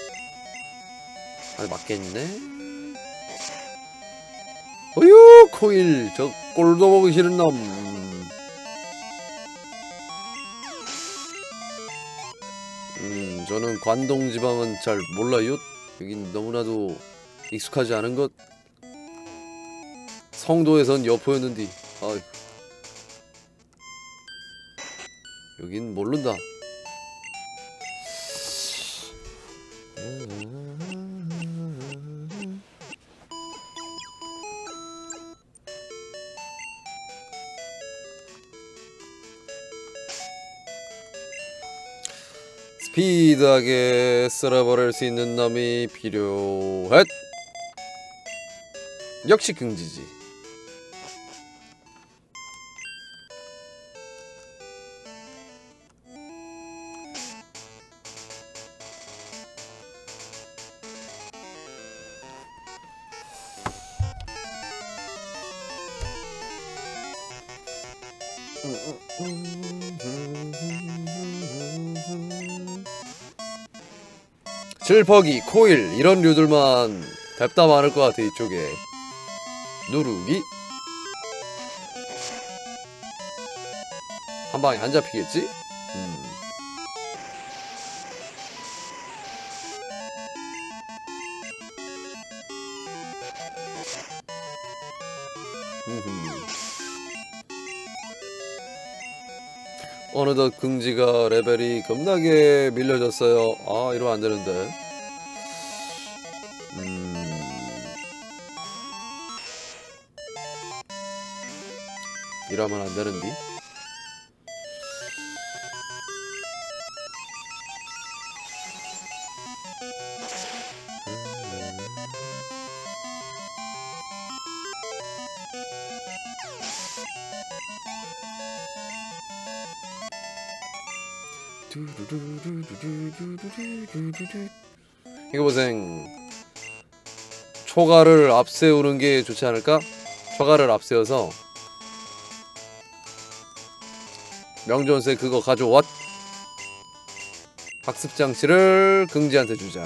아, 맞겠네. 어휴, 코일. 저 꼴도 보기 싫은 놈. 저는 관동지방은 잘 몰라요. 여긴 너무나도 익숙하지 않은 것. 성도에선 여포였는디. 어이. 여긴 모른다. 스피드하게 쓸어버릴 수 있는 놈이 필요해. 역시 긍지지. 질퍽이, 코일 이런 류들만 뎁다 많을 것 같아. 이쪽에 누르기 한 방에 안 잡히겠지? 어느덧 긍지가 레벨이 겁나게 밀려졌어요. 아, 이러면 안 되는데. 이러면 안 되는디. 이거 보생. 초가를 앞세우는 게 좋지 않을까? 초가를 앞세워서 명존세 그거 가져왔. 학습장치를 긍지한테 주자.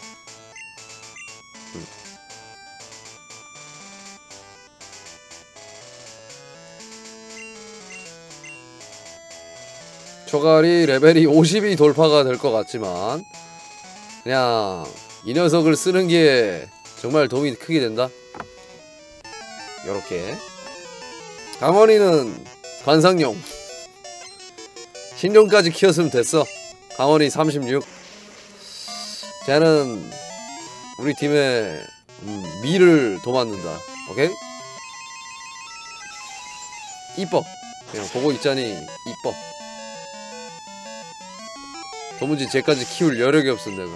초갈이 레벨이 50이 돌파가 될 것 같지만 그냥 이 녀석을 쓰는 게 정말 도움이 크게 된다. 요렇게 강원이는 관상용 신용까지 키웠으면 됐어. 강원이 36. 쟤는 우리 팀의 미를 도맡는다. 오케이? 이뻐. 그냥 보고 있자니 이뻐. 도무지 쟤까지 키울 여력이 없어 내가.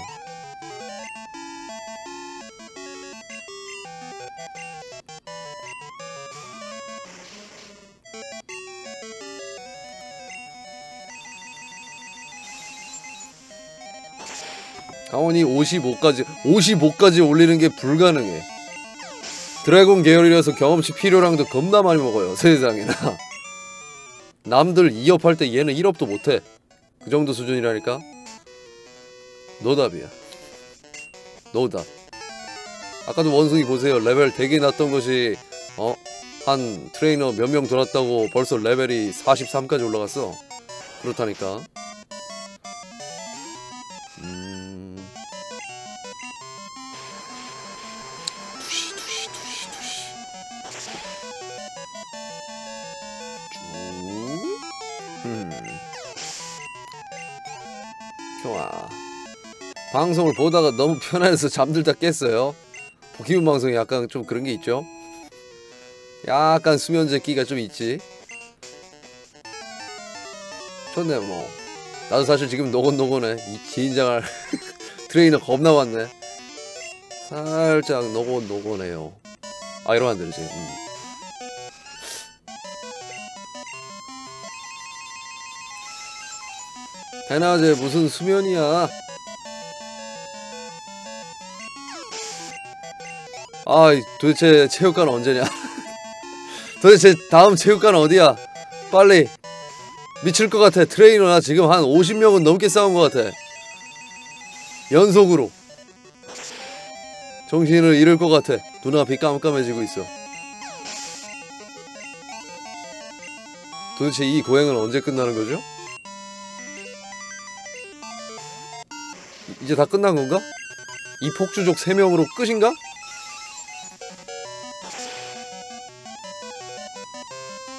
강원이 55까지 올리는 게 불가능해. 드래곤 계열이라서 경험치 필요량도 겁나 많이 먹어요. 세상에나. 남들 2업 할 때 얘는 1업도 못해. 그 정도 수준이라니까. 노답이야. 노답. 아까도 원숭이 보세요. 레벨 되게 낮던 것이 한 트레이너 몇 명 돌았다고 벌써 레벨이 43까지 올라갔어. 그렇다니까. 좋아. 방송을 보다가 너무 편해서 잠들다 깼어요. 기분 방송이 약간 좀 그런 게 있죠. 약간 수면제 끼가 좀 있지. 좋네 뭐. 나도 사실 지금 노곤노곤해. 이 진장할 트레이너 겁나 많네. 살짝 노곤노곤해요. 아, 이러면 안 되지. 대낮에 무슨 수면이야. 아, 도대체 체육관 언제냐. 도대체 다음 체육관 어디야. 빨리. 미칠 것 같아. 트레이너 나 지금 한 50명은 넘게 싸운 것 같아. 연속으로. 정신을 잃을 것 같아. 눈앞이 깜깜해지고 있어. 도대체 이 고행은 언제 끝나는 거죠? 이제 다 끝난 건가? 이 폭주족 3명으로 끝인가?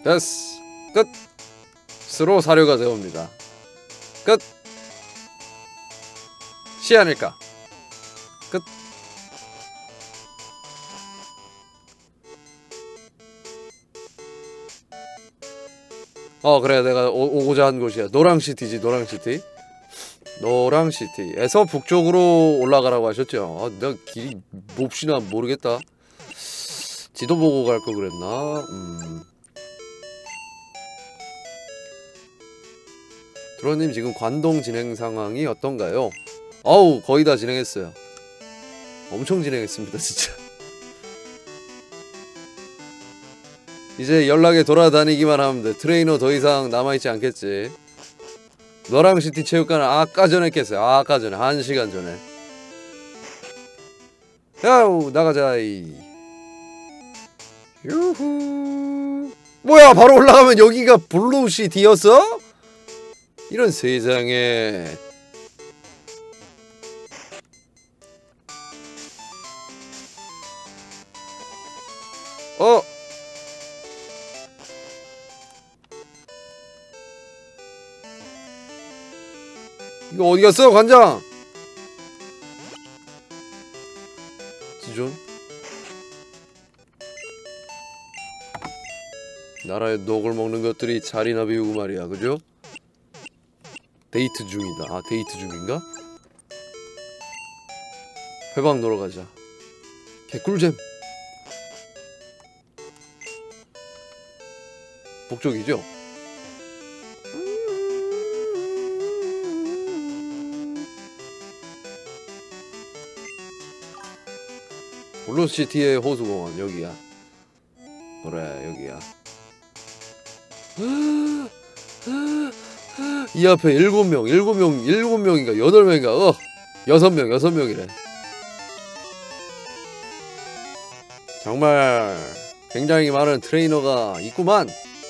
됐어. 끝. 스로 사료가 되옵니다. 끝. 시 아닐까. 끝. 그래, 내가 오고자 한 곳이야. 노랑시티지. 노랑시티. 노랑시티에서 북쪽으로 올라가라고 하셨죠. 내가 길이 몹시나 모르겠다. 지도 보고 갈 거 그랬나? 드로님 지금 관동 진행 상황이 어떤가요? 어우, 거의 다 진행했어요. 엄청 진행했습니다, 진짜. 이제 연락에 돌아다니기만 하면 돼. 트레이너 더 이상 남아있지 않겠지. 노랑시티 체육관은 아까 전에 깼어요. 아까 전에 1시간 전에. 야우, 나가자이. 유후. 뭐야, 바로 올라가면 여기가 블루시티였어? 이런 세상에. 이거 어디 갔어, 관장? 지존? 나라의 녹을 먹는 것들이 자리나 비우고 말이야, 그죠? 데이트 중이다. 아, 데이트 중인가? 회방 놀러 가자. 개꿀잼. 북쪽이죠? 블루시티의 호수공원 여기야. 그래, 여기야. 이 앞에 7명인가 8명인가 6명이래. 정말 굉장히 많은 트레이너가 있구만.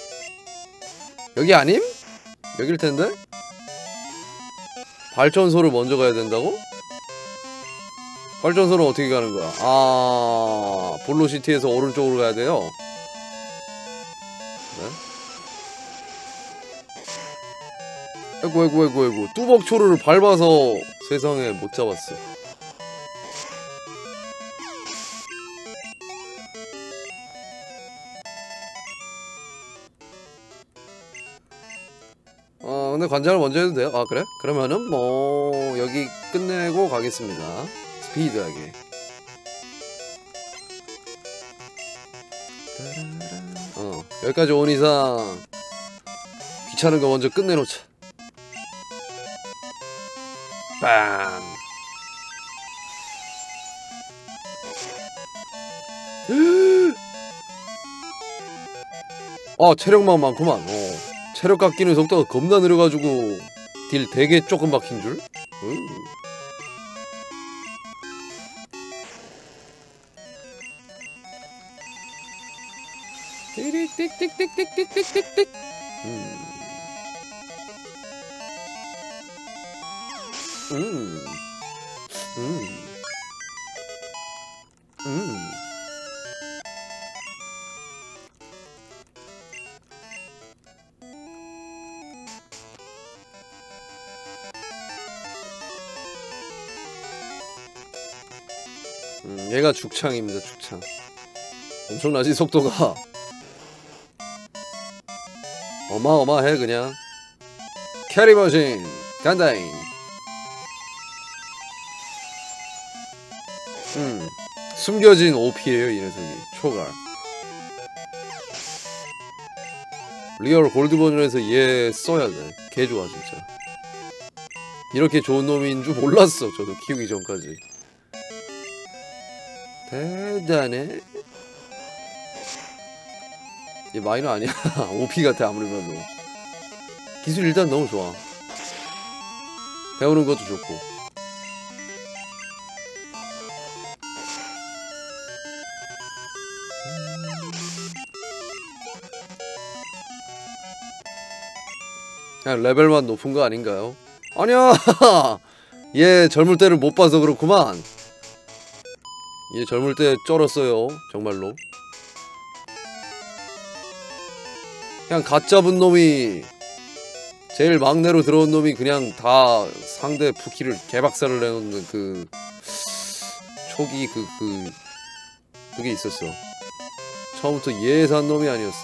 여기 아님? 여길 텐데? 발전소를 먼저 가야 된다고? 발전소는 어떻게 가는 거야? 아, 블루시티에서 오른쪽으로 가야 돼요. 네? 아이고. 뚜벅초를 밟아서 세상에 못 잡았어. 근데 관장을 먼저 해도 돼요? 아, 그래? 그러면은 뭐 여기 끝내고 가겠습니다. 스피드하게. 여기까지 온 이상 귀찮은 거 먼저 끝내놓자. 빵. 체력만 많구만. 체력 깎이는 속도가 겁나 느려가지고 딜 되게 조금 박힌 줄? 띡띡띡띡띡띡띡띡. 얘가 죽창입니다. 죽창. 엄청나지 속도가. 어마어마해 그냥. 캐리머신 간다잉. 숨겨진 OP에요 이 녀석이. 초갈. 리얼 골드 버전에서 얘 써야돼. 개좋아 진짜. 이렇게 좋은 놈인 줄 몰랐어 저도 키우기 전까지. 대단해. 얘 마이너 아니야. OP 같아 아무리 봐도. 기술 일단 너무 좋아. 배우는 것도 좋고. 그냥 레벨만 높은 거 아닌가요? 아니야. 얘 젊을 때를 못 봐서 그렇구만. 얘 젊을 때 쩔었어요 정말로. 그냥 갓 잡은 놈이 제일 막내로 들어온 놈이 그냥 다 상대 부키를 개박살을 내놓는 그 초기 그게 있었어. 처음부터 예산 놈이 아니었음.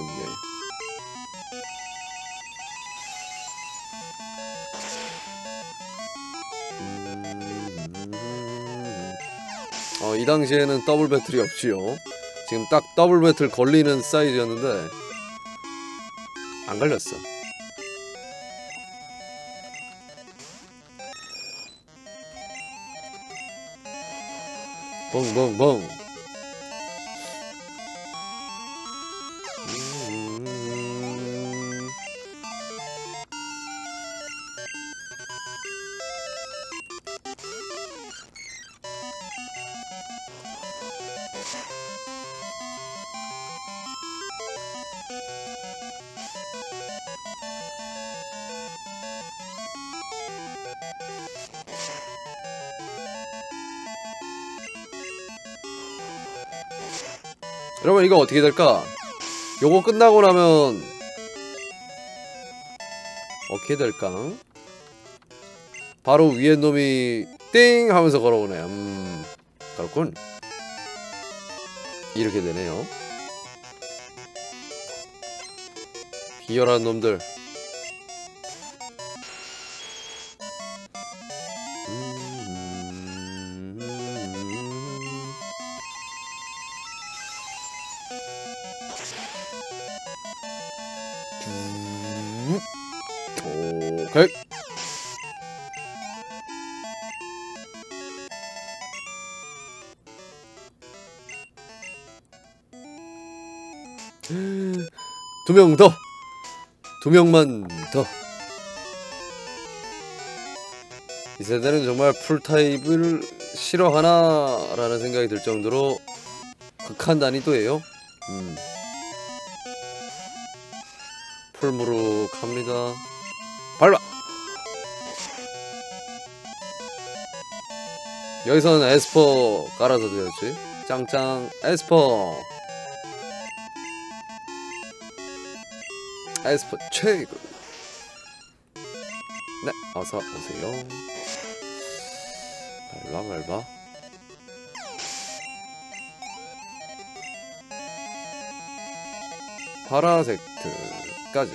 이 당시에는 더블 배틀이 없지요. 지금 딱 더블 배틀 걸리는 사이즈였는데 안 걸렸어. 뻥뻥뻥. 여러분 이거 어떻게 될까? 요거 끝나고 나면 어떻게 될까? 바로 위에 놈이 띵 하면서 걸어오네. 그렇군. 이렇게 되네요. 비열한 놈들. 오케이. 두 명 더. 두 명만 더. 이 세대는 정말 풀타입을 싫어하나라는 생각이 들 정도로 극한 난이도예요. 풀무룩합니다. 밟아! 여기서는 에스퍼 깔아서 되었지. 짱짱 에스퍼. 에스퍼 최고. 네, 어서 오세요. 밟아. 파라섹트까지.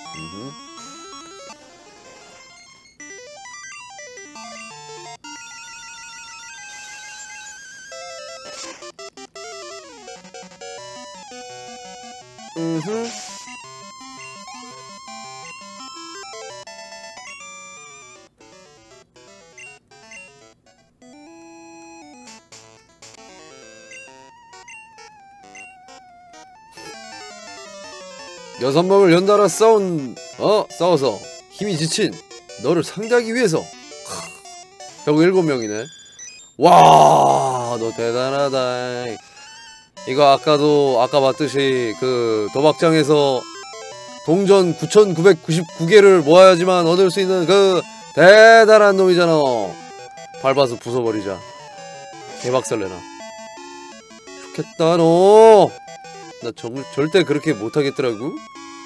여섯 명을 연달아 싸워서 힘이 지친 너를 상대하기 위해서. 결국 7명이네. 와, 너 대단하다. 이거 아까 봤듯이 그 도박장에서 동전 9,999개를 모아야지만 얻을 수 있는 그 대단한 놈이잖아. 밟아서 부숴버리자. 개박살내나. 좋겠다 너. 나 절대 그렇게 못하겠더라고.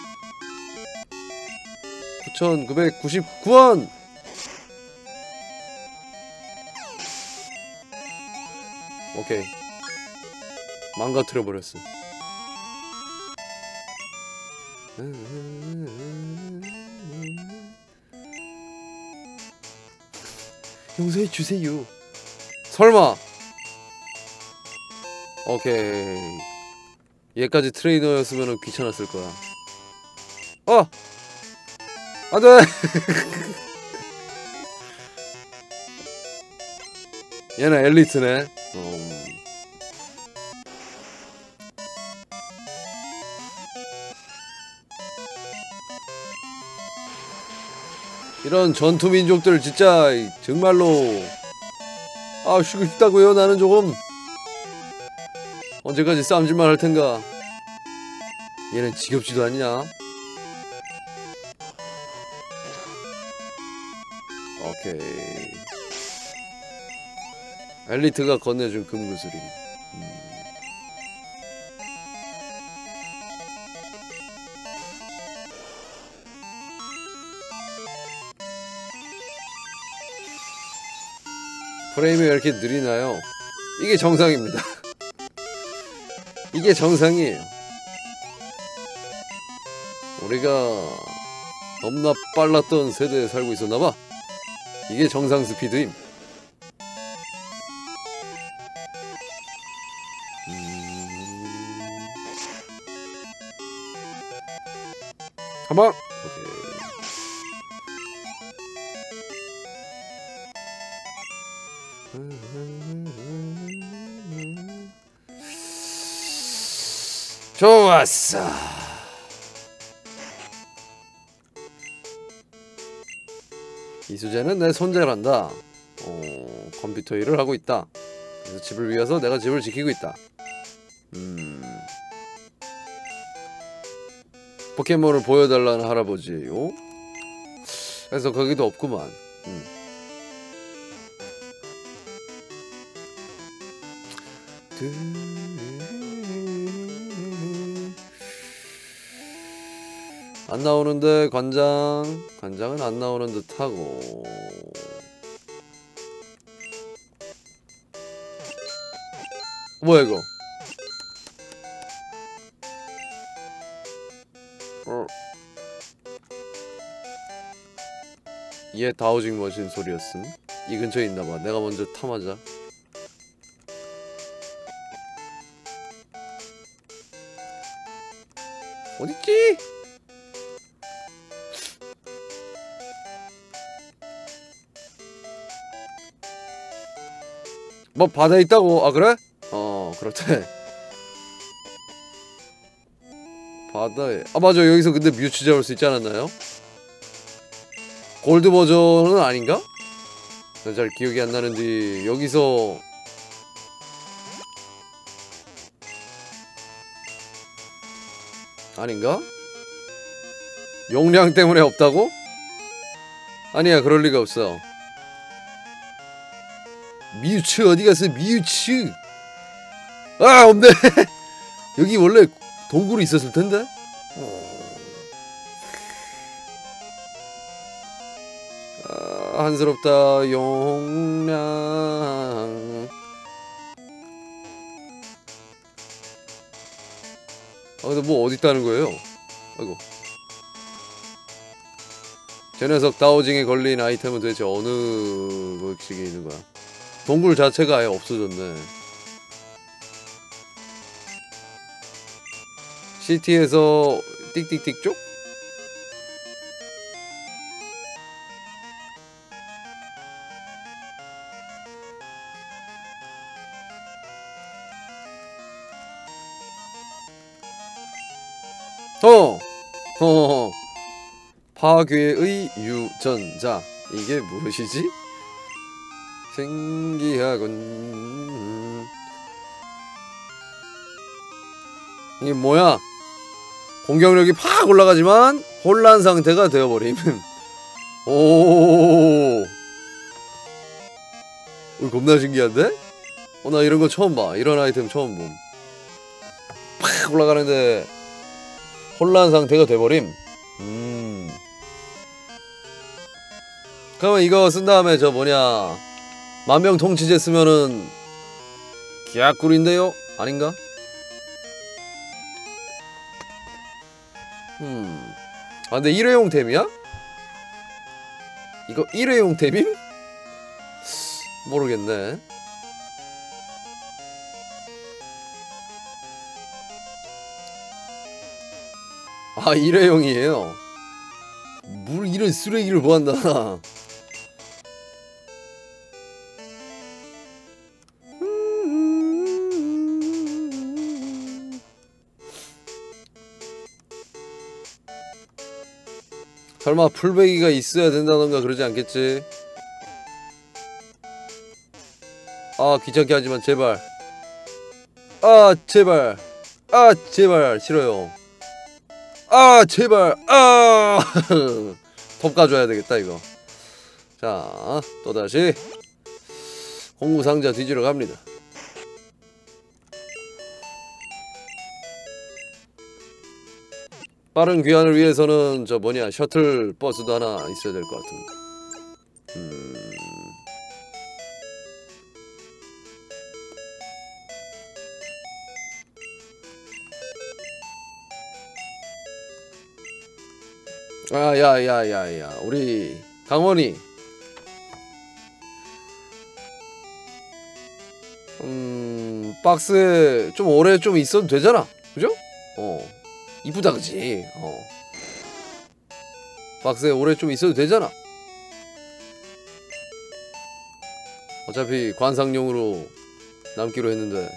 9,999원. 오케이. 망가뜨려 버렸어. 용서해 주세요. 설마. 오케이. 얘까지 트레이너였으면 귀찮았을 거야. 안돼. 얘는 엘리트네. 이런 전투 민족들 진짜 정말로 쉬고 싶다고요. 나는 조금. 언제까지 싸움질만 할 텐가. 얘는 지겹지도 않냐? 오케이. 엘리트가 건네준 금구슬임. 프레임이 왜 이렇게 느리나요? 이게 정상입니다. 이게 정상이에요. 우리가 너무나 빨랐던 세대에 살고 있었나봐. 이게 정상 스피드임. 한방! 오케이. 좋았어. 이 수제는 내 손재란다. 컴퓨터 일을 하고 있다. 그래서 집을 위해서 내가 집을 지키고 있다. 포켓몬을 보여달라는 할아버지요. 그래서 거기도 없구만. 안 나오는데 관장은 안 나오는 듯하고. 뭐야 이거? 얘 다우징 머신 소리였음. 이 근처에 있나봐. 내가 먼저 탐하자. 어딨지? 뭐 바다에 있다고? 아 그래? 그렇대. 바다에. 아 맞아, 여기서 근데 뮤츠 잡을 수 있지 않았나요? 골드 버전은 아닌가? 잘 기억이 안 나는데 여기서 아닌가? 용량 때문에 없다고? 아니야, 그럴 리가 없어. 뮤츠 어디 갔어? 뮤츠. 아 없네. 여기 원래 동굴이 있었을 텐데. 한스럽다. 용량. 근데 뭐 어디 있다는 거예요? 아이고. 제 녀석 다오징에 걸린 아이템은 도대체 어느 것식에 있는 거야? 동굴 자체가 아예 없어졌네. 시티에서 띡띡띡 쪽? 파괴의 유전자. 이게 무엇이지? 신기하군. 이게 뭐야? 공격력이 팍 올라가지만 혼란 상태가 되어버림. 오, 겁나 신기한데? 나 이런 거 처음 봐. 이런 아이템 처음 봄. 팍 올라가는데 혼란 상태가 돼버림. 그러면 이거 쓴 다음에 저 뭐냐, 만병통치제 쓰면은 개꿀인데요? 아닌가? 근데 일회용템이야? 이거 일회용템임? 모르겠네. 아, 일회용이에요. 물 이런 쓰레기를 뭐한다. 설마 풀베기가 있어야 된다던가 그러지 않겠지? 아, 귀찮게 하지만 제발. 아 제발. 아 제발 싫어요. 아 제발. 아 톱 가져야 되겠다 이거. 자, 또다시 공구상자 뒤지러 갑니다. 빠른 귀환을 위해서는 저 뭐냐, 셔틀 버스도 하나 있어야 될 것 같은데. 아, 야야야야, 우리 강원이 박스에 좀 오래 좀 있어도 되잖아, 그죠? 이쁘다 그지? 박스에 오래 좀 있어도 되잖아. 어차피 관상용으로 남기로 했는데.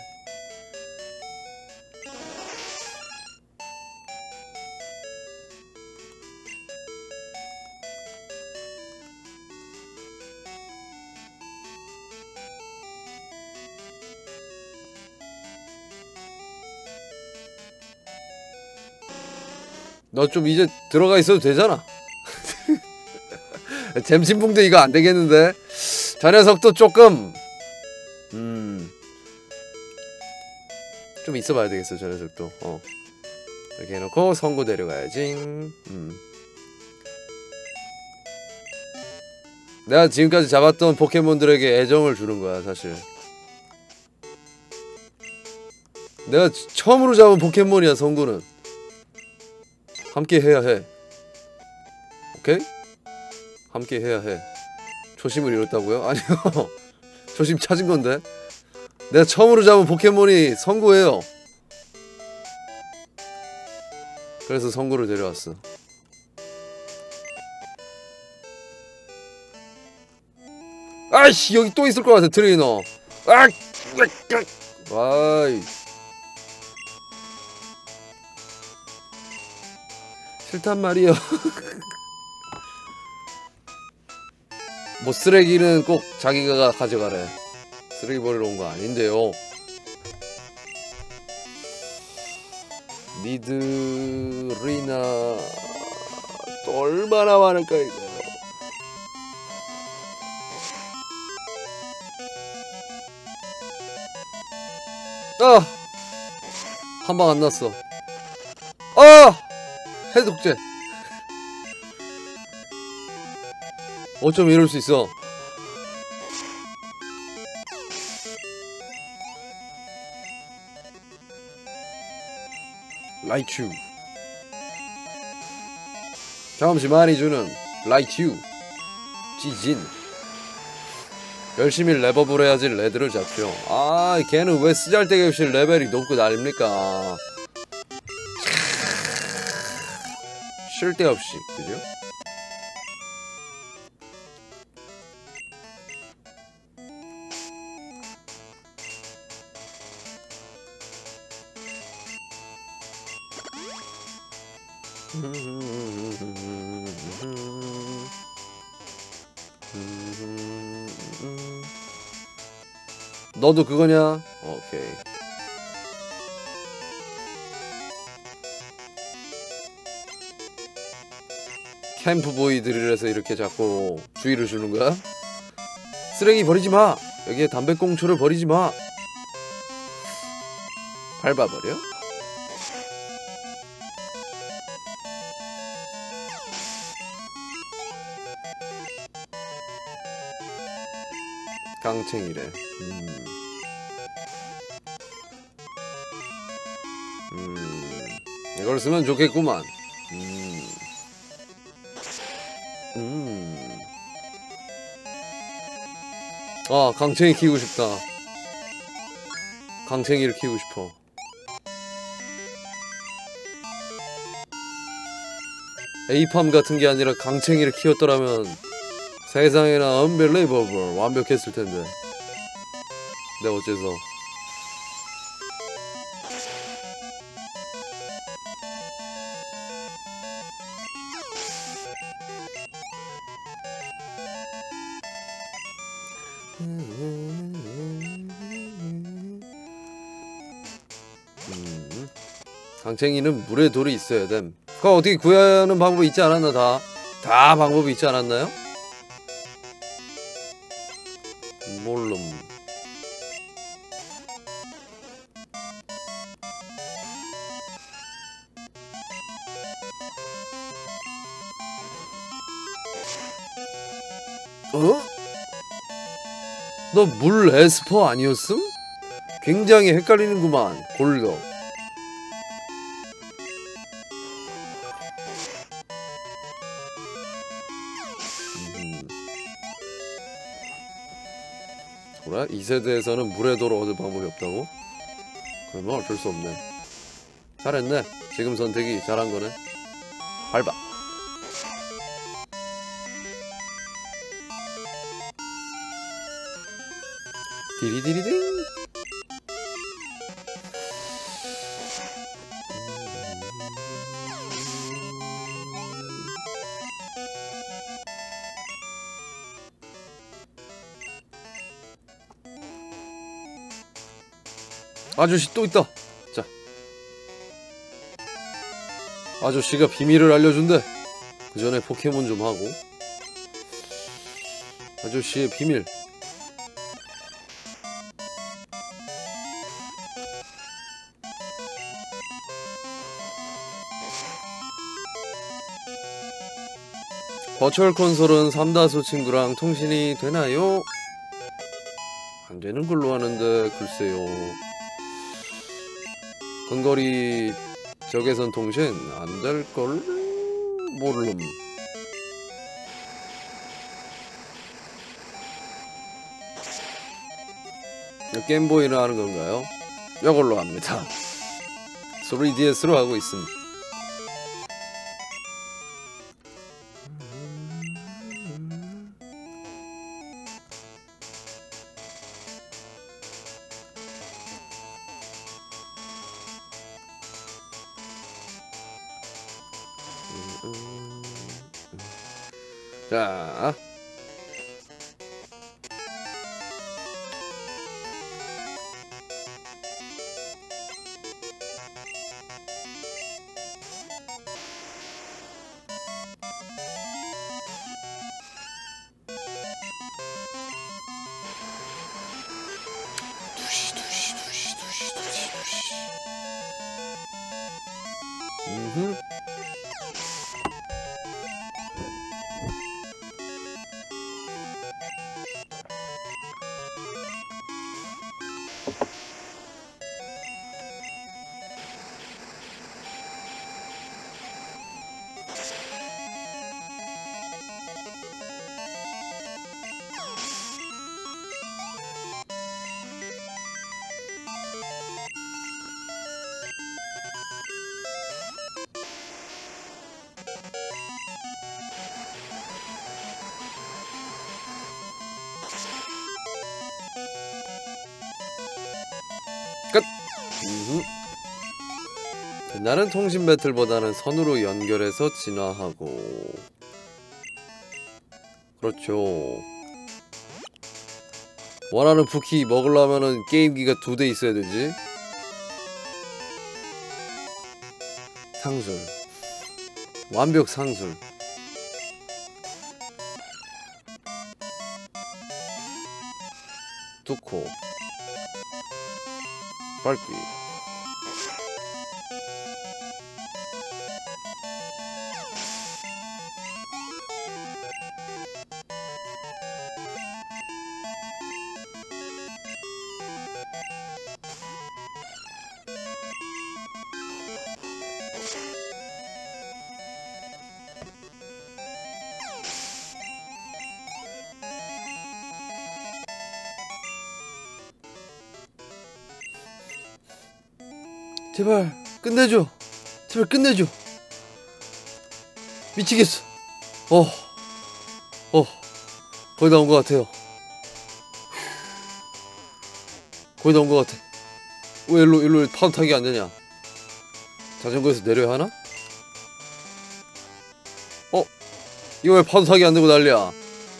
너 좀 이제 들어가 있어도 되잖아. 잼신붕도 이거 안 되겠는데? 저 녀석도 조금 좀 있어봐야 되겠어. 저 녀석도. 이렇게 해놓고 성구 데려가야지. 내가 지금까지 잡았던 포켓몬들에게 애정을 주는 거야, 사실. 내가 처음으로 잡은 포켓몬이야, 성구는. 함께 해야 해. 오케이? 함께 해야 해. 초심을 잃었다고요? 아니요. 초심 찾은 건데. 내가 처음으로 잡은 포켓몬이 성구예요. 그래서 성구를 데려왔어. 아이씨, 여기 또 있을 것 같아, 트레이너. 와이. 싫단 말이요. 뭐 쓰레기는 꼭 자기가 가져가래. 쓰레기 버리러 온 거 아닌데요. 미드리나 또 얼마나 많을까 이거. 아! 한 방 안 났어. 아! 해독제. 어쩜 이럴 수 있어. 라이츄. 잠시 많이 주는 라이츄. 지진. 열심히 랩업을 해야지 레드를 잡죠. 아, 걔는 왜 쓰잘데기 없이 레벨이 높고 난립니까? 쉴 데 없이, 그죠? 너도 그거냐? 오케이. 캠프보이들이라서 이렇게 자꾸 주의를 주는 거야? 쓰레기 버리지 마! 여기에 담배꽁초를 버리지 마! 밟아버려? 강챙이래. 이걸 쓰면 좋겠구만. 아, 강챙이 키우고 싶다. 강챙이를 키우고 싶어. 에이팜 같은 게 아니라 강챙이를 키웠더라면 세상에나 unbelievable 완벽했을 텐데. 내가 어째서. 강챙이는 물에 돌이 있어야 됨. 그거 어떻게 구하는 방법이 있지 않았나? 다 방법이 있지 않았나요? 몰름. 어? 너 물 에스퍼 아니었음? 굉장히 헷갈리는구만, 골덕. 그래? 2세대에서는 물의 돌을 얻을 방법이 없다고? 그러면 어쩔 수 없네. 잘했네. 지금 선택이 잘한 거네. 밟아. 디리디리딩. 아저씨 또 있다. 자, 아저씨가 비밀을 알려준대. 그 전에 포켓몬 좀 하고. 아저씨의 비밀. 버추얼 콘솔은 3다수 친구랑 통신이 되나요? 안 되는 걸로 하는데 글쎄요. 근거리 적외선 통신 안 될걸? 모름. 게임보이는 하는 건가요? 이걸로 합니다. 3DS로 하고 있음. 자, 끝! 나는 통신 배틀보다는 선으로 연결해서 진화하고. 그렇죠. 원하는 부키 먹으려면은 게임기가 2대 있어야 되지. 상술. 완벽 상술. 두코. 밝기. 제발 끝내줘. 제발 끝내줘. 미치겠어. 거의 다 온 것 같아요. 거의 다 온 것 같아. 왜 일로 파도 타기 안 되냐? 자전거에서 내려야 하나? 이거 왜 파도 타기 안 되고 난리야?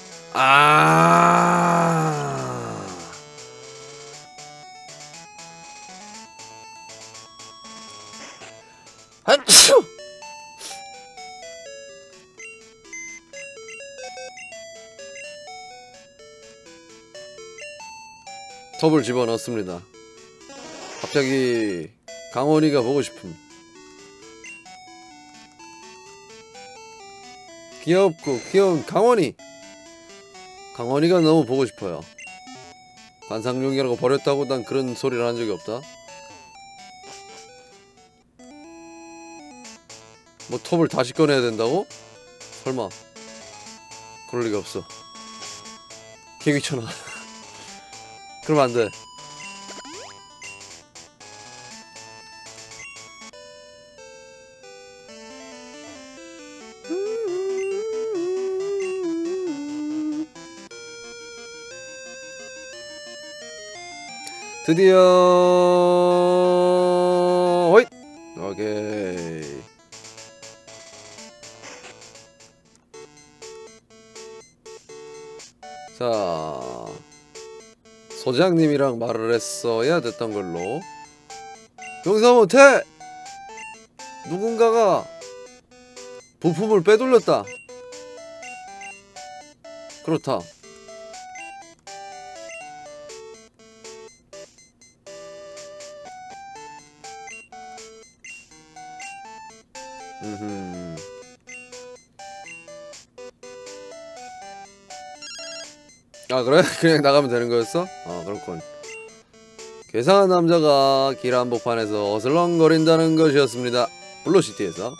아추! 톱을 집어넣습니다. 갑자기 강원이가 보고 싶음. 귀엽고 귀여운 강원이. 강원이가 너무 보고 싶어요. 관상용이라고 버렸다고 난 그런 소리를 한 적이 없다. 뭐 톱을 다시 꺼내야 된다고? 설마. 그럴 리가 없어. 개 귀찮아. 그럼 안 돼. 드디어 호잇! 오케이. 자, 소장님이랑 말을 했어야 됐던 걸로. 용서 못해! 누군가가 부품을 빼돌렸다. 그렇다. 아 그래? 그냥 나가면 되는 거였어? 그렇군. 괴상한 남자가 길 한복판에서 어슬렁거린다는 것이었습니다. 블루시티에서.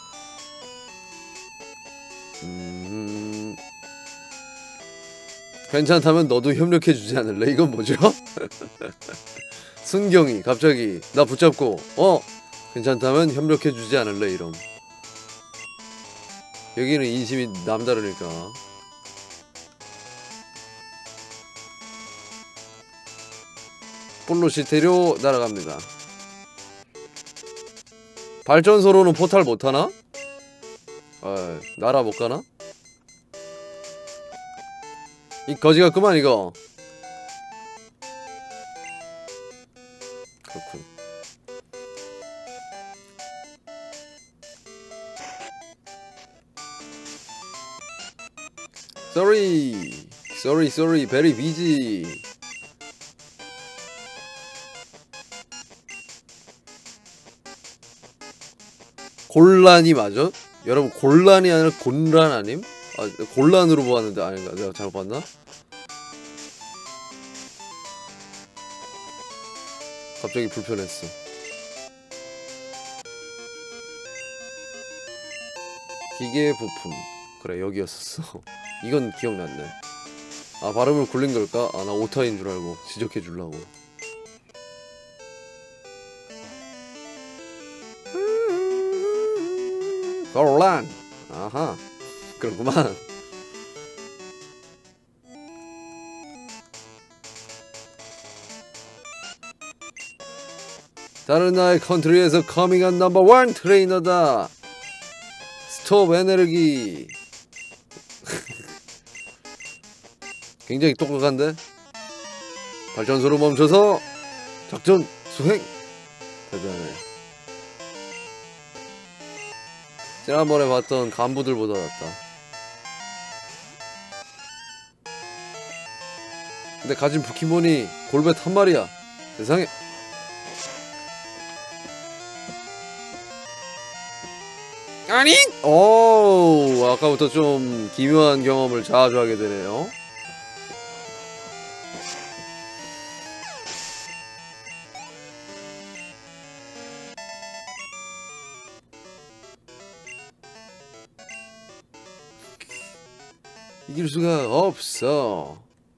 괜찮다면 너도 협력해주지 않을래? 이건 뭐죠? 순경이 갑자기 나 붙잡고 괜찮다면 협력해주지 않을래? 이럼. 여기는 인심이 남다르니까. 블루시티로 날아갑니다. 발전소로는 포탈 못하나? 날아 못가나? 이 거지 같구만 이거. 그렇군. Sorry, very busy. 곤란이 맞아? 여러분 곤란이 아니라 곤란 아님? 곤란으로 보았는데 아닌가? 내가 잘못 봤나? 갑자기 불편했어. 기계 부품. 그래 여기였었어. 이건 기억났네. 발음을 굴린 걸까? 나 오타인 줄 알고 지적해 주려고. 곤란. 아하. 그렇구만. 다른 나의 컨트리에서 커밍한 넘버1 트레이너다. 스톱 에너지. 굉장히 똑똑한데? 발전소로 멈춰서 작전 수행. 대단해. 지난번에 봤던 간부들보다 낫다. 근데 가진 포켓몬이 골벳 한 마리야. 세상에. 아니? 오, 아까부터 좀 기묘한 경험을 자주 하게 되네요. 이길 수가 없어.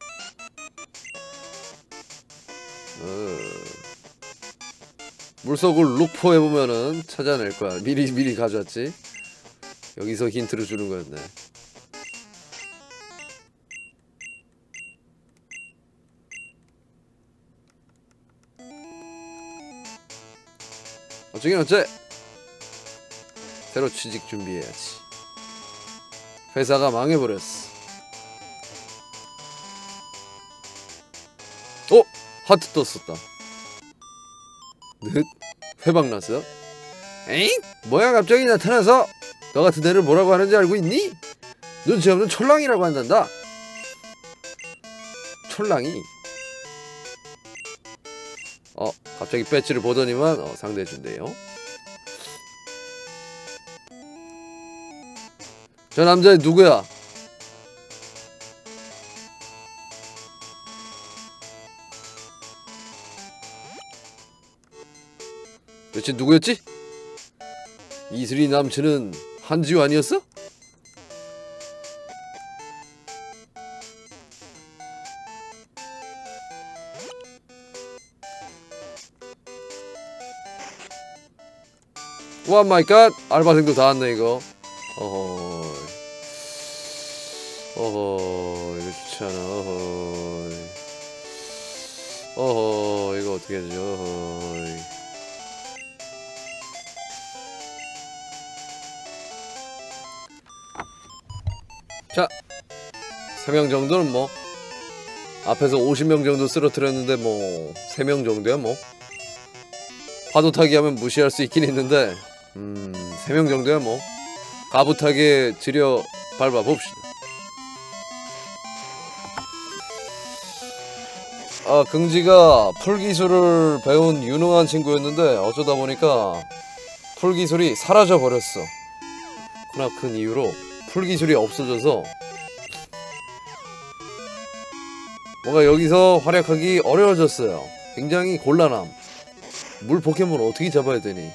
물속을 룩포해보면은 찾아낼 거야. 미리 가져왔지. 여기서 힌트를 주는 거였네. 어쩌긴 어째. 새로 취직 준비해야지. 회사가 망해버렸어. 하트 떴었다. 넷 회방 났어? 에잉? 뭐야 갑자기 나타나서? 너 같은 애를 뭐라고 하는지 알고 있니? 눈치 없는 촐랑이라고 한단다. 촐랑이? 갑자기 배지를 보더니만 상대해준대요. 저 남자애 누구야? 대체 누구였지? 이슬이 남친은 한지우 아니었어? 와 마이 갓! 알바생도 다 왔네 이거. 어허. 어허 이거 좋지 않아. 어허 이거 어떻게 해야지. 어허. 자 3명 정도는 뭐 앞에서 50명 정도 쓰러뜨렸는데 뭐 3명 정도야 뭐 파도 타기 하면 무시할 수 있긴 있는데 3명 정도야 뭐 가부타게 지려 밟아 봅시다. 아 긍지가 풀기술을 배운 유능한 친구였는데 어쩌다 보니까 풀기술이 사라져 버렸어. 크나큰 이유로 풀기술이 없어져서 뭔가 여기서 활약하기 어려워졌어요. 굉장히 곤란함. 물 포켓몬을 어떻게 잡아야 되니?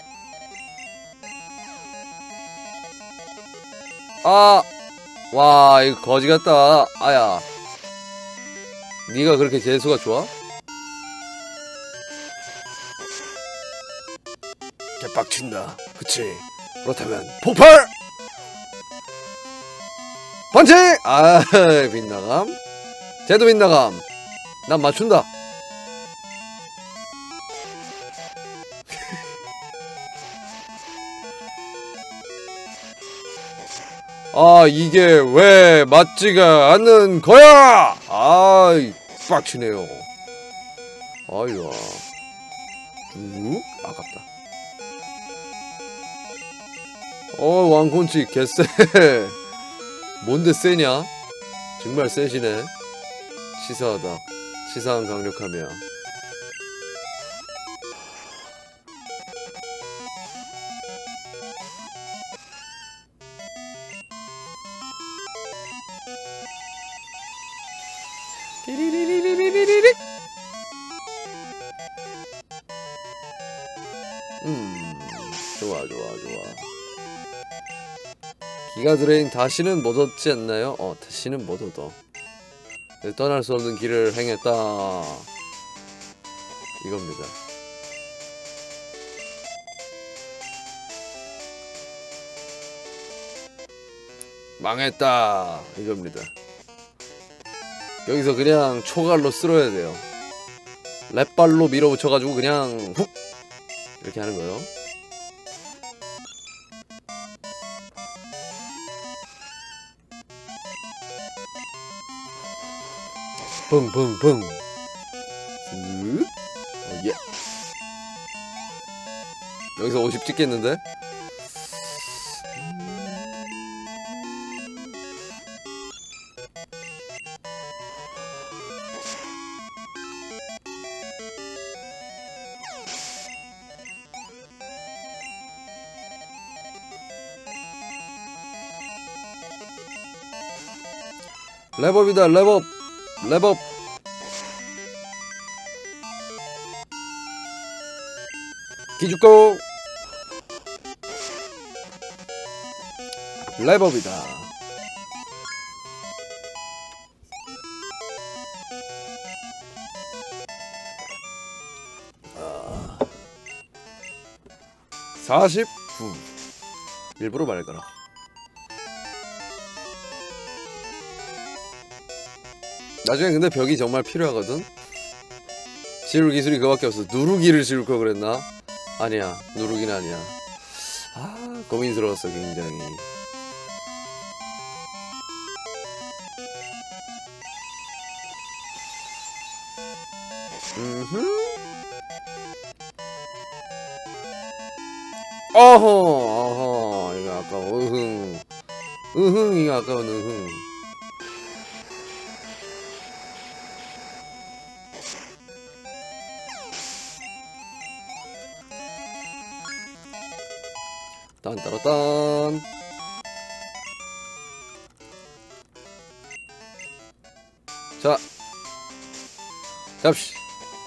아! 와 이거 거지 같다. 아야 네가 그렇게 재수가 좋아? 개빡친다. 그치? 그렇다면 폭발! 펀치! 아 빗나감. 쟤도 빗나감. 난 맞춘다. 아 이게 왜 맞지가 않는 거야! 아이 빡치네요. 아이야 쭉 아깝다. 왕콘치 개쎄. 뭔데 세냐? 정말 세시네. 치사하다. 치사한 강력함이야. 좋아 좋아 좋아. 기가드레인 다시는 못 얻지 않나요? 다시는 못 얻어. 떠날 수 없는 길을 행했다 이겁니다. 망했다 이겁니다. 여기서 그냥 초갈로 쓸어야 돼요. 랩발로 밀어붙여가지고 그냥 훅 이렇게 하는 거예요. 붕붕붕 쓱. 예. 여기서 50 찍겠는데? 랩업이다 랩업. 랩업. 기죽고 랩업이다. 아 49 일부러 말거라. 나중에 근데 벽이 정말 필요하거든. 지울 기술이 그밖에 없어. 누르기를 지울 걸 그랬나? 아니야 누르기는 아니야. 아 고민스러웠어 굉장히. 어허 이거 아까워. 이거 아까운 딴따라딴. 자 잡시.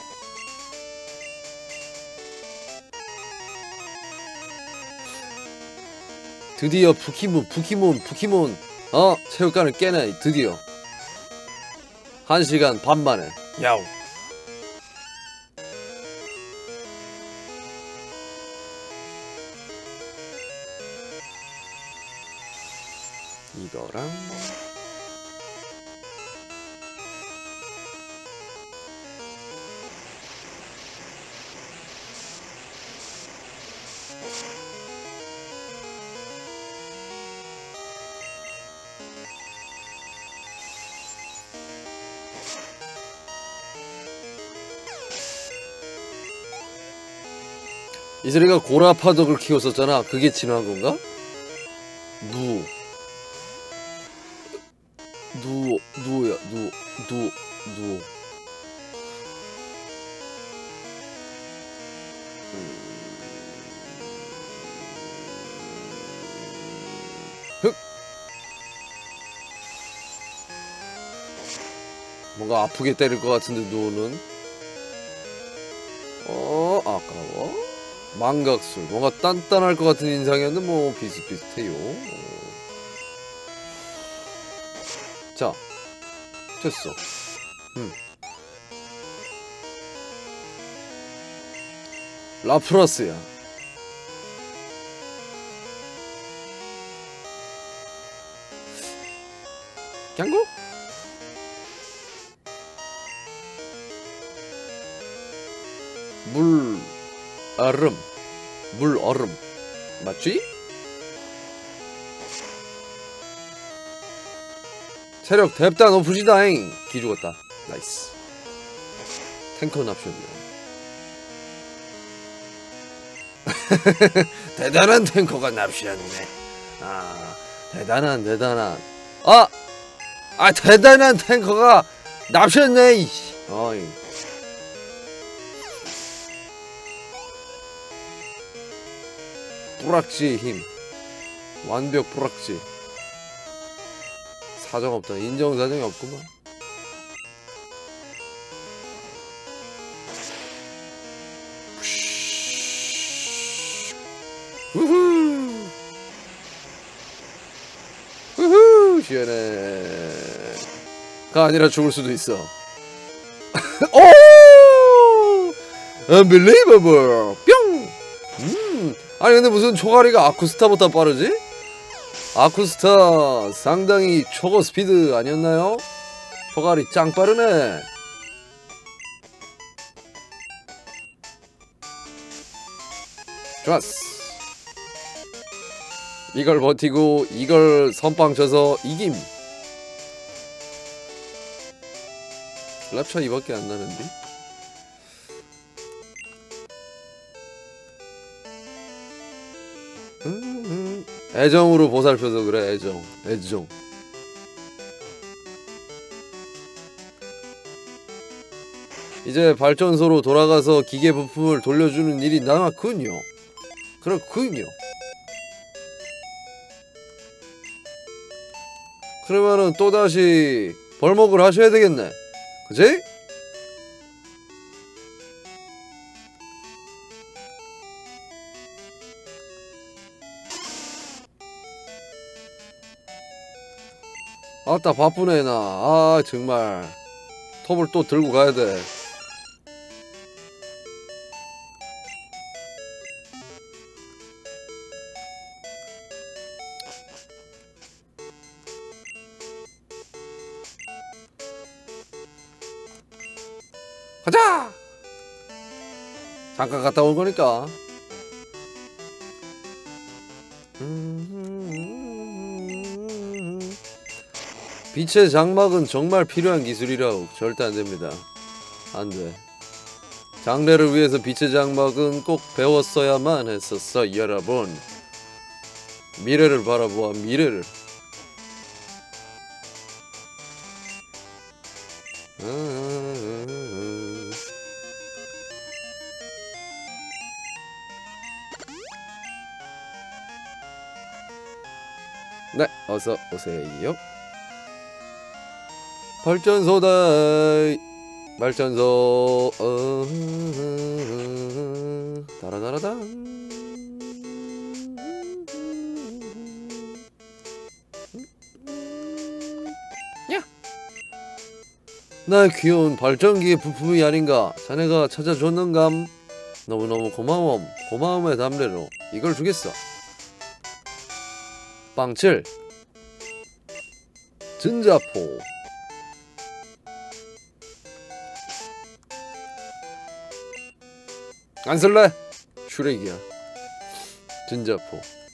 드디어 포켓몬 체육관을 깨네. 드디어 1시간 반 만에. 야우. 이슬이가 고라파덕을 키웠었잖아. 그게 진화한 건가? 누야 누 흑. 뭔가 아프게 때릴 것 같은데 누는 아까워. 망각술 뭔가 단단할 것 같은 인상이었는데 뭐 비슷비슷해요. 자 됐어. 라프라스야. 갱고? 물 얼음 맞지? 체력 뎁다 높으시다잉. 기 죽었다. 나이스. 탱커 납셨네. 대단한 탱커가 납셨네. 대단한 대단한 탱커가 납셨네. 어이. 뿌락지의 힘. 완벽 뿌락지. 사정없다. 인정사정이 없구만. 우후 시원해. 가 아니라 죽을 수도 있어. 오! Unbelievable! 뿅! 아니 근데 무슨 초가리가 아쿠스타보다 빠르지? 아쿠스타 상당히 초고 스피드 아니었나요? 초가리 짱 빠르네. 좋았어. 이걸 버티고 이걸 선빵 쳐서 이김. 랩차 이밖에 안 나는데? 애정으로 보살펴서 그래. 애정. 이제 발전소로 돌아가서 기계 부품을 돌려주는 일이 남았군요. 그렇군요. 그러면은 또다시 벌목을 하셔야 되겠네. 그치? 아따 바쁘네 나. 정말 톱을 또 들고 가야 돼. 가자! 잠깐 갔다 온 거니까. 빛의 장막은 정말 필요한 기술이라고. 절대 안됩니다. 안돼. 장래를 위해서 빛의 장막은 꼭 배웠어야만 했었어 여러분. 미래를 바라보아. 미래를. 네, 어서 오세요. 발전소다. 발전소. 다라다라다. 야. 나의 귀여운 발전기의 부품이 아닌가. 자네가 찾아줬는감. 너무너무 고마움. 고마움의 담례로 이걸 주겠어. 빵칠. 전자포. 안 쓸래? 슈렉이야. 전자포.